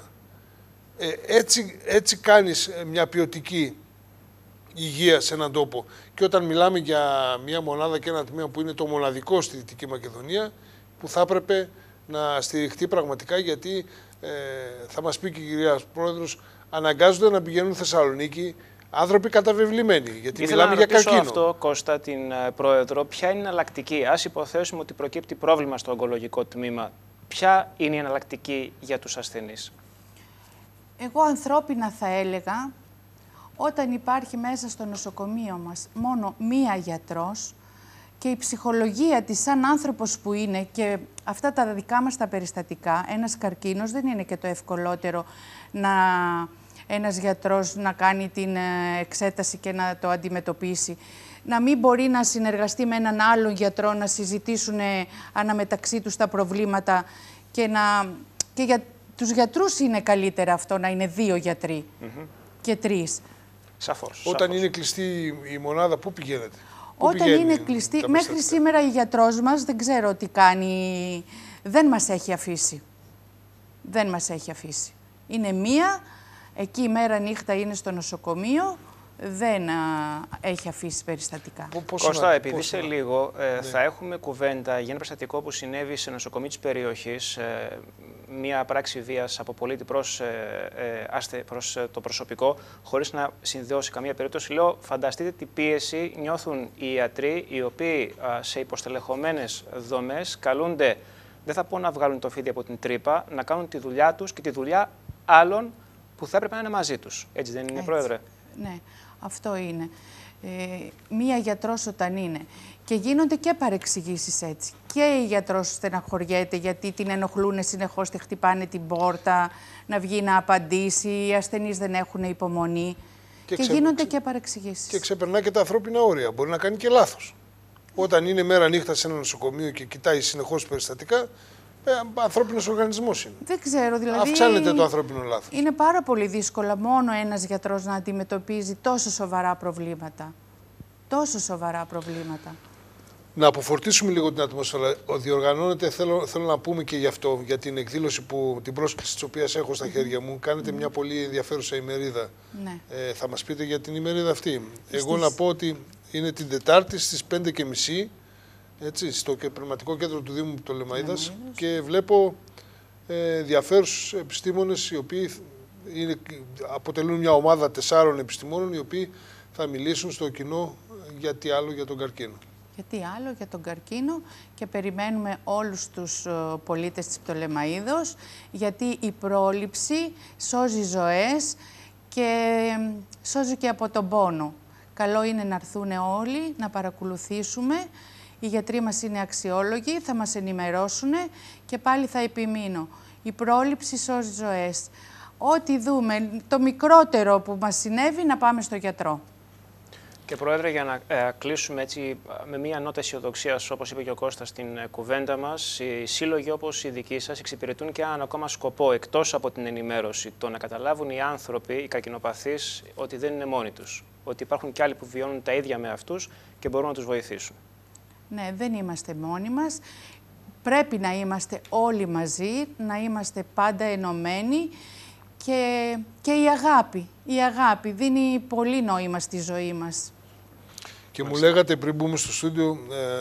Έτσι κάνεις μια ποιοτική υγεία σε έναν τόπο. Και όταν μιλάμε για μια μονάδα και ένα τμήμα που είναι το μοναδικό στη Δυτική Μακεδονία, που θα έπρεπε να στηριχτεί πραγματικά, γιατί θα μας πει και η κυρία Πρόεδρος, αναγκάζονται να πηγαίνουν Θεσσαλονίκη άνθρωποι καταβεβλημένοι, γιατί μιλάμε για καρκίνο. Αυτό, Κώστα, την Πρόεδρο, ποια είναι η εναλλακτική? Ας υποθέσουμε ότι προκύπτει πρόβλημα στο ογκολογικό τμήμα. Ποια είναι η εναλλακτική για τους ασθενείς? Εγώ ανθρώπινα θα έλεγα, όταν υπάρχει μέσα στο νοσοκομείο μας μόνο 1 γιατρός και η ψυχολογία της σαν άνθρωπος που είναι, και αυτά τα δικά μας τα περιστατικά, ένας καρκίνος δεν είναι και το ευκολότερο ένας γιατρός να κάνει την εξέταση και να το αντιμετωπίσει. Να μην μπορεί να συνεργαστεί με έναν άλλον γιατρό, να συζητήσουν αναμεταξύ τους τα προβλήματα και για τους γιατρούς είναι καλύτερα αυτό να είναι 2 γιατροί και 3. Σαφώς. Όταν είναι κλειστή η μονάδα, πού πηγαίνετε? Όταν είναι κλειστή, μέχρι σήμερα η γιατρός μας δεν ξέρω τι κάνει, δεν μας έχει αφήσει. Δεν μας έχει αφήσει. Είναι 1, εκεί μέρα νύχτα είναι στο νοσοκομείο, δεν έχει αφήσει περιστατικά. Κώστα, επειδή σε λίγο θα έχουμε κουβέντα για ένα περιστατικό που συνέβη σε νοσοκομείο της περιοχής, μία πράξη βίας από πολίτη προς το προσωπικό, χωρίς να συνδεώσει καμία περίπτωση. Λέω, φανταστείτε τι πίεση νιώθουν οι ιατροί, οι οποίοι σε υποστελεχωμένες δομές καλούνται, δεν θα πω να βγάλουν το φίδι από την τρύπα, να κάνουν τη δουλειά τους και τη δουλειά άλλων που θα έπρεπε να είναι μαζί τους. Έτσι δεν είναι, Πρόεδρε? Ναι, αυτό είναι. 1 γιατρός όταν είναι. Και γίνονται και παρεξηγήσεις έτσι. Και η γιατρός στεναχωριέται γιατί την ενοχλούν συνεχώς, τη χτυπάνε την πόρτα, να βγει να απαντήσει, οι ασθενείς δεν έχουν υπομονή. Και γίνονται και παρεξηγήσεις. Και ξεπερνά και τα ανθρώπινα όρια. Μπορεί να κάνει και λάθος. Όταν είναι μέρα νύχτα σε ένα νοσοκομείο και κοιτάει συνεχώς περιστατικά, ανθρώπινος οργανισμός είναι. Δεν ξέρω, δηλαδή. Αυξάνεται το ανθρώπινο λάθος. Είναι πάρα πολύ δύσκολο μόνο ένας γιατρός να αντιμετωπίζει τόσο σοβαρά προβλήματα. Τόσο σοβαρά προβλήματα. Να αποφορτίσουμε λίγο την ατμόσφαιρα. Διοργανώνεται, θέλω να πούμε και γι' αυτό, για την εκδήλωση, την πρόσκληση της οποίας έχω στα χέρια μου. Κάνετε μια πολύ ενδιαφέρουσα ημερίδα. Ναι. Θα μας πείτε για την ημερίδα αυτή. Εγώ να πω ότι είναι την Τετάρτη στις 5:30. Έτσι, στο πνευματικό κέντρο του Δήμου Πτολεμαΐδας, και βλέπω ενδιαφέρουσους επιστήμονες, οι οποίοι αποτελούν μια ομάδα 4 επιστημόνων, οι οποίοι θα μιλήσουν στο κοινό γιατί άλλο για τον καρκίνο. Γιατί άλλο για τον καρκίνο, και περιμένουμε όλους τους πολίτες της Πτολεμαΐδος, γιατί η πρόληψη σώζει ζωές και σώζει και από τον πόνο. Καλό είναι να έρθουν όλοι, να παρακολουθήσουμε. Οι γιατροί μας είναι αξιόλογοι, θα μας ενημερώσουν και πάλι θα επιμείνω. Η πρόληψη σώζει ζωές. ό,τι δούμε, το μικρότερο που μας συνέβη, να πάμε στο γιατρό. Και Πρόεδρε, για να κλείσουμε έτσι με μία νότα αισιοδοξίας, όπως είπε και ο Κώστας στην κουβέντα μας, οι σύλλογοι όπως οι δικοί σας εξυπηρετούν και έναν ακόμα σκοπό, εκτός από την ενημέρωση, το να καταλάβουν οι άνθρωποι, οι καρκινοπαθείς, ότι δεν είναι μόνοι τους. Ότι υπάρχουν και άλλοι που βιώνουν τα ίδια με αυτούς και μπορούν να τους βοηθήσουν. Ναι, δεν είμαστε μόνοι μας. Πρέπει να είμαστε όλοι μαζί, να είμαστε πάντα ενωμένοι και η αγάπη δίνει πολύ νόημα στη ζωή μας. Και μου λέγατε πριν μπούμε στο στούντιο,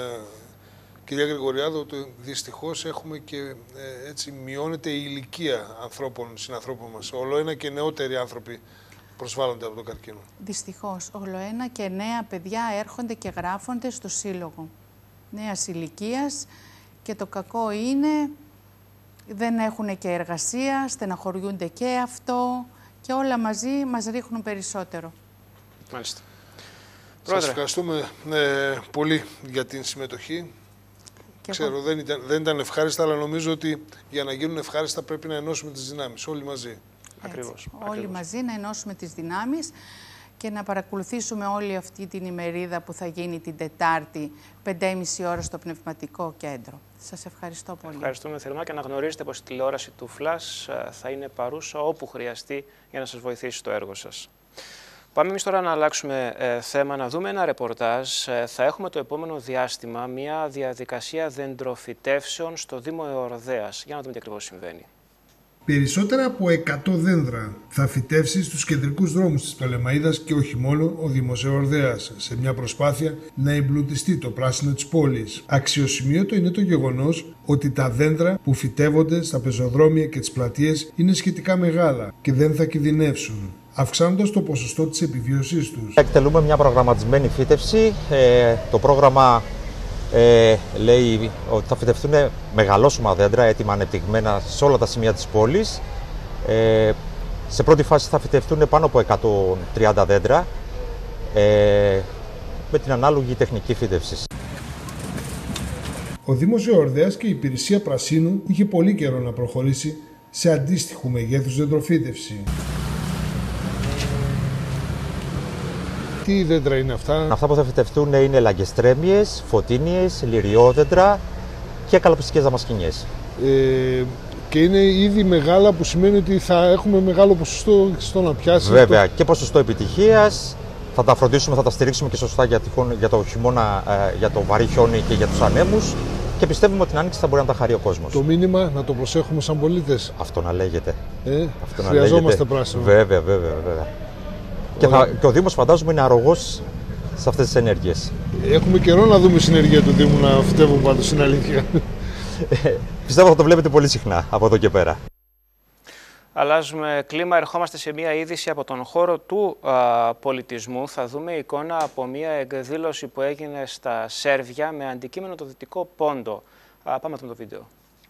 κυρία Γρηγοριάδου, ότι δυστυχώς έχουμε και έτσι μειώνεται η ηλικία συνανθρώπων μας. Όλο ένα και νεότεροι άνθρωποι προσβάλλονται από τον καρκίνο. Δυστυχώς, όλο ένα και νέα παιδιά έρχονται και γράφονται στο σύλλογο νέας ηλικίας και το κακό είναι δεν έχουν και εργασία, στεναχωριούνται και αυτό και όλα μαζί μας ρίχνουν περισσότερο. Μάλιστα. Σας ευχαριστούμε πολύ για την συμμετοχή. Ξέρω, δεν ήταν ευχάριστα, αλλά νομίζω ότι για να γίνουν ευχάριστα πρέπει να ενώσουμε τις δυνάμεις, όλοι μαζί. Ακριβώς. Όλοι μαζί να ενώσουμε τις δυνάμεις και να παρακολουθήσουμε όλη αυτή την ημερίδα που θα γίνει την Τετάρτη, 5:30 ώρα στο Πνευματικό Κέντρο. Σας ευχαριστώ πολύ. Ευχαριστούμε θερμά και να γνωρίζετε πως η τηλεόραση του Flash θα είναι παρούσα όπου χρειαστεί για να σας βοηθήσει στο έργο σας. Πάμε εμείς τώρα να αλλάξουμε θέμα, να δούμε ένα ρεπορτάζ. Θα έχουμε το επόμενο διάστημα μια διαδικασία δεντροφυτεύσεων στο Δήμο Εορδαίας. Για να δούμε τι ακριβώς συμβαίνει. Περισσότερα από 100 δέντρα θα φυτεύσει στους κεντρικούς δρόμους της Πτολεμαΐδας και όχι μόνο ο Δήμος Εορδαίας, σε μια προσπάθεια να εμπλουτιστεί το πράσινο της πόλης. Αξιοσημείωτο είναι το γεγονός ότι τα δέντρα που φυτεύονται στα πεζοδρόμια και τις πλατείες είναι σχετικά μεγάλα και δεν θα κινδυνεύσουν, αυξάνοντας το ποσοστό της επιβίωσής τους. Εκτελούμε μια προγραμματισμένη φύτευση. Το πρόγραμμα λέει ότι θα φυτευτούν μεγαλόσωμα δέντρα έτοιμα ανεπτυγμένα σε όλα τα σημεία της πόλης. Σε πρώτη φάση θα φυτευτούν πάνω από 130 δέντρα με την ανάλογη τεχνική φύτευση. Ο Δήμος Εορδαίας και η Υπηρεσία Πρασίνου είχε πολύ καιρό να προχωρήσει σε αντίστοιχου μεγέθους δεντροφύτευση. Τι δέντρα είναι αυτά? Αυτά που θα φυτευτούν είναι λαγκεστρέμιες, φωτίνιες, λυριόδεντρα και καλοπιστικές δαμασκηνιές. Και είναι ήδη μεγάλα, που σημαίνει ότι θα έχουμε μεγάλο ποσοστό στο να πιάσει. Βέβαια, και ποσοστό επιτυχίας. Θα τα φροντίσουμε, θα τα στηρίξουμε και σωστά για το χειμώνα, για το βαρύ χιόνι και για τους ανέμους. Και πιστεύουμε ότι την άνοιξη θα μπορεί να τα χαρεί ο κόσμος. Το μήνυμα να το προσέχουμε σαν πολίτες. Αυτό να λέγεται. Χρειαζόμαστε πράσινο. Βέβαια. Και ο Δήμος, φαντάζομαι, είναι αρρωγός σε αυτές τις ενέργειες. Έχουμε καιρό να δούμε συνεργεία του Δήμου να φυτεύουν, πάντως, είναι αλήθεια. Πιστεύω θα το βλέπετε πολύ συχνά από εδώ και πέρα. Αλλάζουμε κλίμα, ερχόμαστε σε μια είδηση από τον χώρο του πολιτισμού. Θα δούμε εικόνα από μια εκδήλωση που έγινε στα Σέρβια με αντικείμενο το Δυτικό Πόντο. Πάμε να δούμε το βίντεο.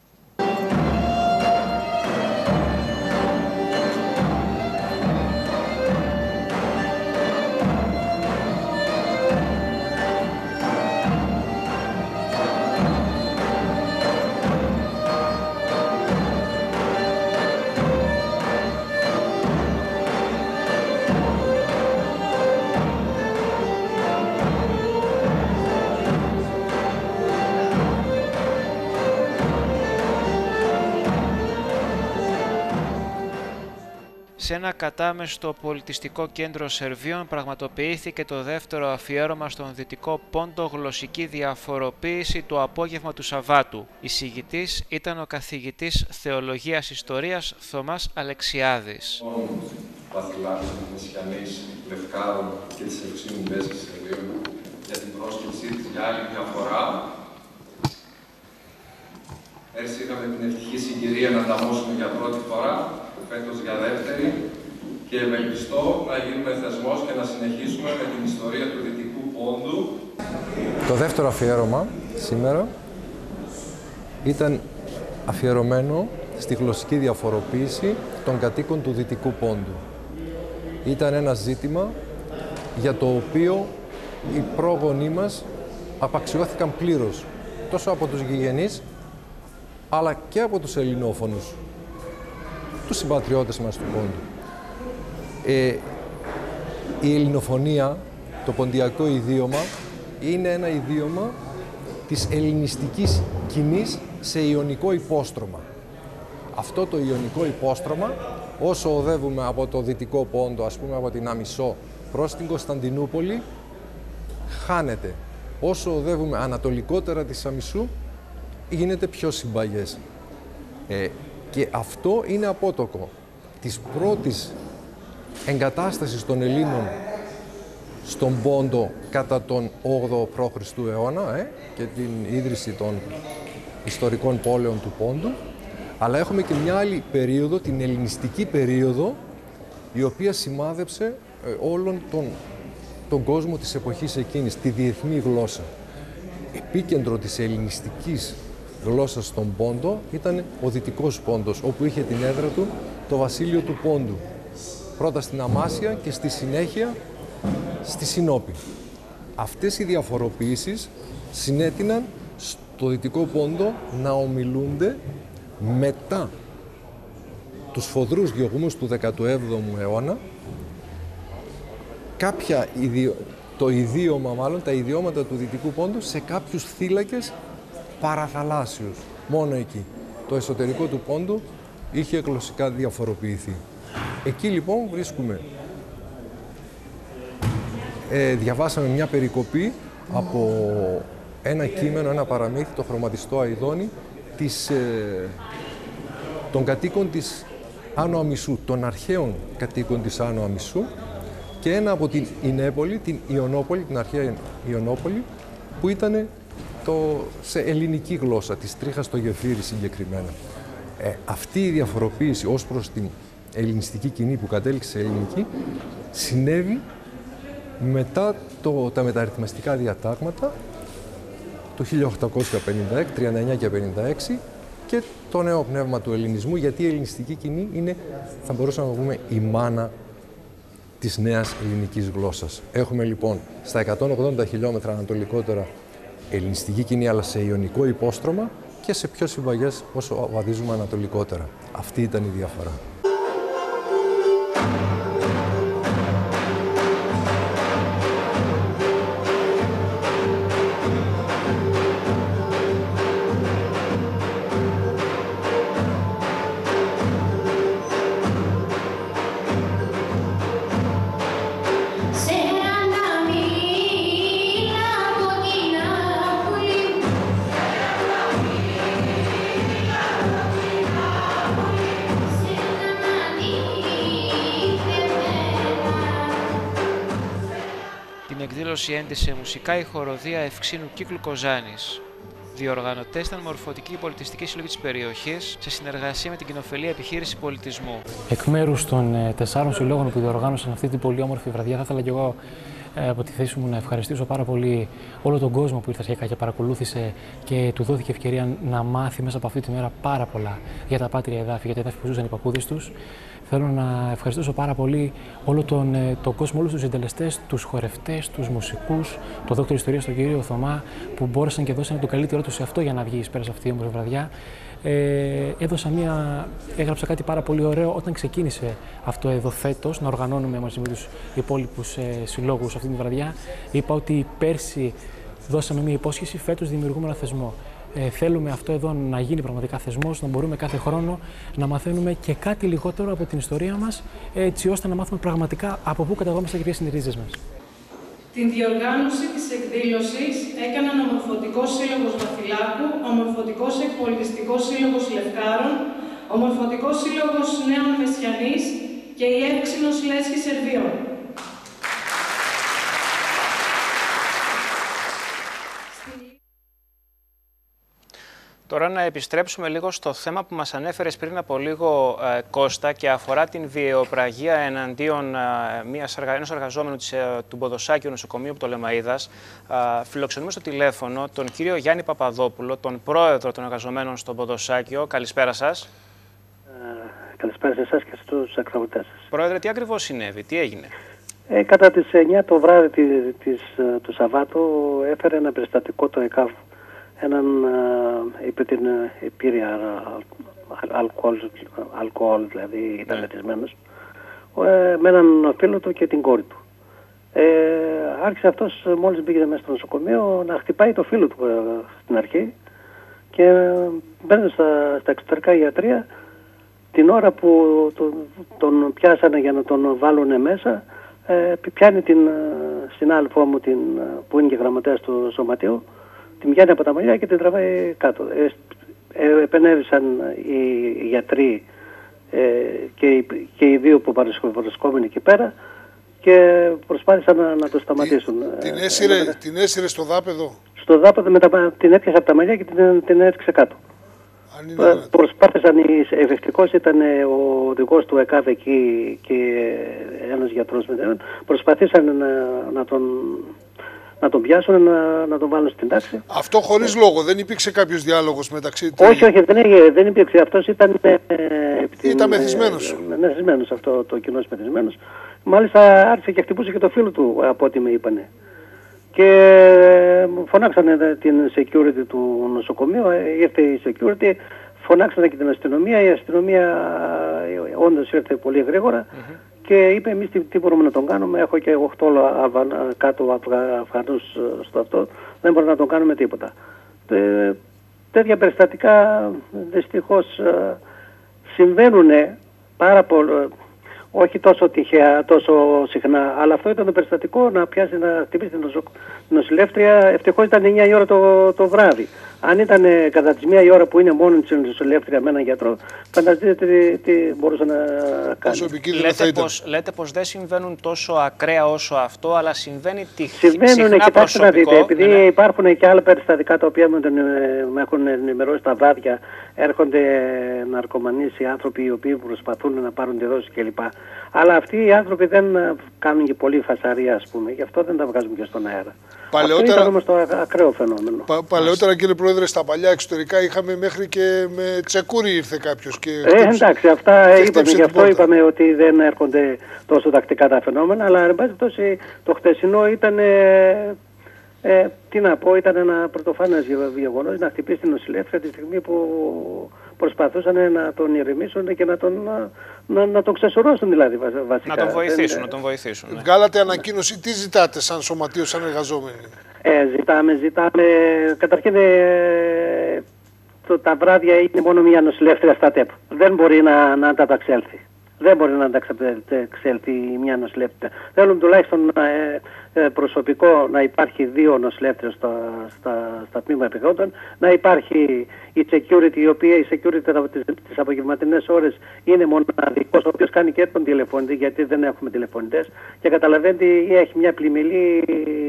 Σε ένα κατάμεστο πολιτιστικό κέντρο Σερβίων πραγματοποιήθηκε το δεύτερο αφιέρωμα στον Δυτικό Πόντο γλωσσική διαφοροποίηση το απόγευμα του Σαββάτου. Εισηγητής ήταν ο καθηγητής Θεολογίας Ιστορίας Θωμάς Αλεξιάδης. Βασιλάρχης των Μεσιανής, Λευκάρων και της Ευξήνου Μπέσης Σερβίων για την πρόσκλησή της για άλλη μια φορά. Πέρσι είχαμε την ευτυχή συγκυρία να ανταμώσουμε για πρώτη φορά, φέτος για δεύτερη, και ευελπιστώ να γίνουμε θεσμός και να συνεχίσουμε με την ιστορία του Δυτικού Πόντου. Το δεύτερο αφιέρωμα σήμερα ήταν αφιερωμένο στη γλωσσική διαφοροποίηση των κατοίκων του Δυτικού Πόντου. Ήταν ένα ζήτημα για το οποίο οι πρόγονοί μας απαξιώθηκαν πλήρως, τόσο από τους γηγενείς, αλλά και από τους ελληνόφωνους. τους συμπατριώτες μας του Πόντου. Η ελληνοφωνία, το ποντιακό ιδίωμα, είναι ένα ιδίωμα της ελληνιστικής κοινής σε ιωνικό υπόστρωμα. Αυτό το ιωνικό υπόστρωμα, όσο οδεύουμε από το δυτικό Πόντο, ας πούμε από την Αμισό προς την Κωνσταντινούπολη, χάνεται. Όσο οδεύουμε ανατολικότερα της Αμισού, γίνεται πιο συμπαγές. Και αυτό είναι απότοκο της πρώτης εγκατάστασης των Ελλήνων στον Πόντο κατά τον 8ο π.Χ. αιώνα και την ίδρυση των ιστορικών πόλεων του Πόντου, αλλά έχουμε και μια άλλη περίοδο, την ελληνιστική περίοδο, η οποία σημάδεψε όλον τον κόσμο της εποχής εκείνης, τη διεθνή γλώσσα. Επίκεντρο της ελληνιστικής γλώσσας στον Πόντο ήταν ο Δυτικός Πόντος, όπου είχε την έδρα του το βασίλειο του Πόντου. Πρώτα στην Αμάσια και στη συνέχεια στη Συνόπη. Αυτές οι διαφοροποιήσεις συνέτειναν στο Δυτικό Πόντο να ομιλούνται μετά τους σφοδρούς διωγμούς του 17ου αιώνα το ιδίωμα, μάλλον τα ιδιώματα του Δυτικού Πόντου σε κάποιους θύλακες παραθαλάσσιους. Μόνο εκεί. Το εσωτερικό του Πόντου είχε γλωσσικά διαφοροποιηθεί. Εκεί λοιπόν βρίσκουμε. Διαβάσαμε μια περικοπή από ένα κείμενο, ένα παραμύθι, το Χρωματιστό Αηδόνη, των κατοίκων της Άνω Αμισού, των αρχαίων κατοίκων της Άνω Αμισού, και ένα από την Ινέπολη, την Ιωνόπολη, την αρχαία Ιωνόπολη, που ήταν σε ελληνική γλώσσα, της Τρίχας στο Γεφύρι συγκεκριμένα. Αυτή η διαφοροποίηση ως προς την ελληνιστική κοινή που κατέληξε σε ελληνική συνέβη μετά τα μεταρρυθμιστικά διατάγματα του 1856, 39 και 56 και το νέο πνεύμα του ελληνισμού, γιατί η ελληνιστική κοινή είναι, θα μπορούσαμε να πούμε, η μάνα της νέας ελληνικής γλώσσας. Έχουμε λοιπόν στα 180 χιλιόμετρα ανατολικότερα ελληνιστική κοινή, αλλά σε ιωνικό υπόστρωμα, και σε πιο συμπαγές όσο βαδίζουμε ανατολικότερα. Αυτή ήταν η διαφορά. Η έντεσε μουσικά η χοροδία Ευξήνου Κύκλου Κοζάνης. Διοργανωτές ήταν μορφωτικοί πολιτιστικοί σύλλογοι της περιοχής σε συνεργασία με την κοινοφελή επιχείρηση πολιτισμού. Εκ μέρους των 4 συλλόγων που διοργάνωσαν αυτή την πολύ όμορφη βραδιά, θα ήθελα και εγώ από τη θέση μου να ευχαριστήσω πάρα πολύ όλο τον κόσμο που ήρθε αρχικά και παρακολούθησε και του δόθηκε ευκαιρία να μάθει μέσα από αυτή τη μέρα πάρα πολλά για τα πάτρια εδάφη, για τα εδάφη που ζούσαν οι παππούδες τους. Θέλω να ευχαριστήσω πάρα πολύ όλο τον κόσμο, όλους τους συντελεστές, τους χορευτές, τους μουσικούς, τον δόκτωρο ιστορίας, τον κύριο Θωμά, που μπόρεσαν και δώσαν το καλύτερό τους σε αυτό για να βγει εις πέρας αυτή η όμορφη βραδιά. Έγραψα κάτι πάρα πολύ ωραίο όταν ξεκίνησε αυτό εδώ φέτος, να οργανώνουμε μαζί με τους υπόλοιπους συλλόγους αυτή τη βραδιά. Είπα ότι πέρσι δώσαμε μια υπόσχεση, φέτος δημιουργούμε ένα θεσμό. Θέλουμε αυτό εδώ να γίνει πραγματικά θεσμός, να μπορούμε κάθε χρόνο να μαθαίνουμε και κάτι λιγότερο από την ιστορία μας, έτσι ώστε να μάθουμε πραγματικά από πού καταγόμαστε και ποιες είναι οι ρίζες μας. Την διοργάνωση της εκδήλωσης έκαναν ο Μορφωτικός Σύλλογος Βαθυλάκου, ο Μορφωτικός Εκπολιτιστικός Σύλλογος Λευκάρων, ο Μορφωτικός Σύλλογος Νέων Μεσιανής και η Εύξηνος Λέσχης Σερβίων. Τώρα να επιστρέψουμε λίγο στο θέμα που μας ανέφερες πριν από λίγο, Κώστα, και αφορά την βιαιοπραγία εναντίον ενός εργαζόμενου του Ποδοσάκιου νοσοκομείου Πτολεμαΐδας. Φιλοξενούμε στο τηλέφωνο τον κύριο Γιάννη Παπαδόπουλο, τον πρόεδρο των εργαζομένων στον Ποδοσάκιο. Καλησπέρα σας. Καλησπέρα σε εσάς και στους ακροατές σας. Πρόεδρε, τι ακριβώς συνέβη, τι έγινε? Κατά τις 9 το βράδυ του Σαββάτου έφερε ένα περιστατικό το ΕΚΑΒ, έναν υπό την επίρρεια αλκοόλ δηλαδή ήταν λετισμένος, με έναν φίλο του και την κόρη του. Άρχισε αυτός μόλις μπήκε μέσα στο νοσοκομείο να χτυπάει το φίλο του στην αρχή και μπαίνουν στα εξωτερικά ιατρεία την ώρα που τον πιάσανε για να τον βάλουν μέσα. Πιάνει την συνάδελφό μου που είναι και γραμματέας του σωματείου, την πιάνει από τα μαλλιά και την τραβάει κάτω. Επενέβησαν οι γιατροί και οι δύο που παρασκευόμενοι εκεί πέρα και προσπάθησαν να το σταματήσουν. Την έσυρε στο δάπεδο? Στο δάπεδο την έπιασε από τα μαλλιά και την έριξε κάτω. Προσπάθησαν, ευτυχώς ήταν ο οδηγός του ΕΚΑΒ εκεί και ένας γιατρός προσπαθήσαν να τον πιάσουν, να τον βάλουν στην τάξη. Αυτό χωρίς λόγο, δεν υπήρξε κάποιος διάλογος μεταξύ του? Όχι, δεν υπήρξε. Αυτός ήταν μεθυσμένος. Μεθυσμένος, αυτό το κοινός μεθυσμένος. Μάλιστα άρχισε και χτυπούσε και το φίλο του, από ό,τι με είπανε. Και φωνάξανε την security του νοσοκομείου, ήρθε η security, φωνάξανε και την αστυνομία. Η αστυνομία όντως ήρθε πολύ γρήγορα και είπε εμείς τι μπορούμε να τον κάνουμε. Έχω και 8 κάτω Αφγανούς στο αυτό, δεν μπορούμε να τον κάνουμε τίποτα. Τέτοια περιστατικά δυστυχώς συμβαίνουν πάρα πολύ. Όχι τόσο τυχαία, τόσο συχνά, αλλά αυτό ήταν το περιστατικό να πιάσει να χτυπήσει την νοσηλεύτρια. Ευτυχώς ήταν 9 η ώρα το βράδυ. Αν ήταν κατά τις 1 η ώρα που είναι μόνη της νοσηλεύτρια με έναν γιατρό, φανταστείτε τι μπορούσε να κάνει. Λέτε πως δεν συμβαίνουν τόσο ακραία όσο αυτό, αλλά συμβαίνει συμβαίνουν, κοιτάξτε να δείτε, επειδή υπάρχουν και άλλα περιστατικά τα οποία με έχουν ενημερώσει τα βράδια, έρχονται ναρκωμανείς οι άνθρωποι οι οποίοι προσπαθούν να πάρουν τη δόση κλπ. Αλλά αυτοί οι άνθρωποι δεν κάνουν και πολύ φασαρία, ας πούμε, γι' αυτό δεν τα βγάζουν και στον αέρα. Αυτό ήταν όμως το ακραίο φαινόμενο. Παλαιότερα, κύριε Πρόεδρε, στα παλιά εξωτερικά είχαμε μέχρι και με τσεκούρι ήρθε κάποιος και εντάξει, αυτά είπαμε, γι' αυτό είπαμε ότι δεν έρχονται τόσο τακτικά τα φαινόμενα, αλλά εν πάση περιπτώσει το χτεσινό ήταν, τι να πω, ήταν ένα πρωτοφανές γεγονός να χτυπήσει την νοσηλεύτρια τη στιγμή που προσπαθούσαν να τον ηρεμήσουν και να τον ξεσουρώσουν δηλαδή βασικά. Να τον βοηθήσουν. Ναι. Βγάλατε ανακοίνωση, τι ζητάτε σαν σωματείο, σαν εργαζόμενοι? Ζητάμε, καταρχήν τα βράδια είναι μόνο μια νοσηλεύτρια στα ΤΕΠ. Δεν μπορεί να ανταπεξέλθει. Δεν μπορεί να ανταπεξέλθει μια νοσηλεύτρια. Θέλουν τουλάχιστον προσωπικό να υπάρχει 2 νοσηλεύτριες στα τμήματα επιγόντων, να υπάρχει η security, η οποία η security τις απογευματινές ώρες είναι μοναδικός, ο οποίος κάνει και τον τηλεφωνητή, γιατί δεν έχουμε τηλεφωνητές, και καταλαβαίνετε έχει μια πλημμυλή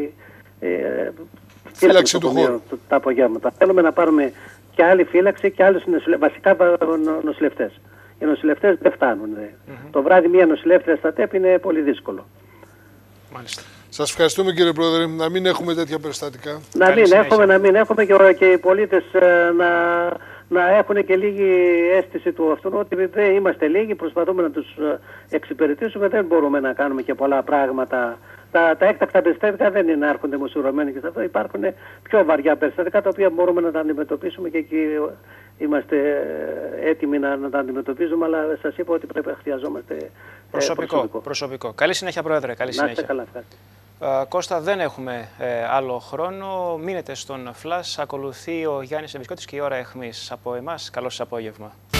φύλαξη του χώρου τα απογεύματα. Θέλουμε να πάρουμε και άλλη φύλαξη και άλλους βασικά νοσηλευτές. Οι νοσηλευτές δεν φτάνουν. Το βράδυ μια νοσηλεύτρια στα ΤΕΠ είναι πολύ δύσκολο. Μάλιστα. Σας ευχαριστούμε, κύριε Πρόεδρε. Να μην έχουμε τέτοια περιστατικά. Να μην έχουμε και οι πολίτες να έχουν και λίγη αίσθηση του αυτού, ότι δεν είμαστε λίγοι, προσπαθούμε να τους εξυπηρετήσουμε, δεν μπορούμε να κάνουμε και πολλά πράγματα. Τα έκτακτα περιστατικά δεν είναι να έρχονται μοσουρωμένοι και σε αυτό. Υπάρχουν πιο βαριά περιστατικά τα οποία μπορούμε να τα αντιμετωπίσουμε και εκεί είμαστε έτοιμοι να τα αντιμετωπίζουμε, αλλά σας είπα ότι πρέπει να χρειαζόμαστε προσωπικό. Καλή συνέχεια, Πρόεδρε. Καλή συνέχεια. Καλά, Κώστα, δεν έχουμε άλλο χρόνο. Μείνετε στον Flash. Ακολουθεί ο Γιάννης Ευησκότης και η ώρα αιχμής. Από εμάς, καλό σας απόγευμα.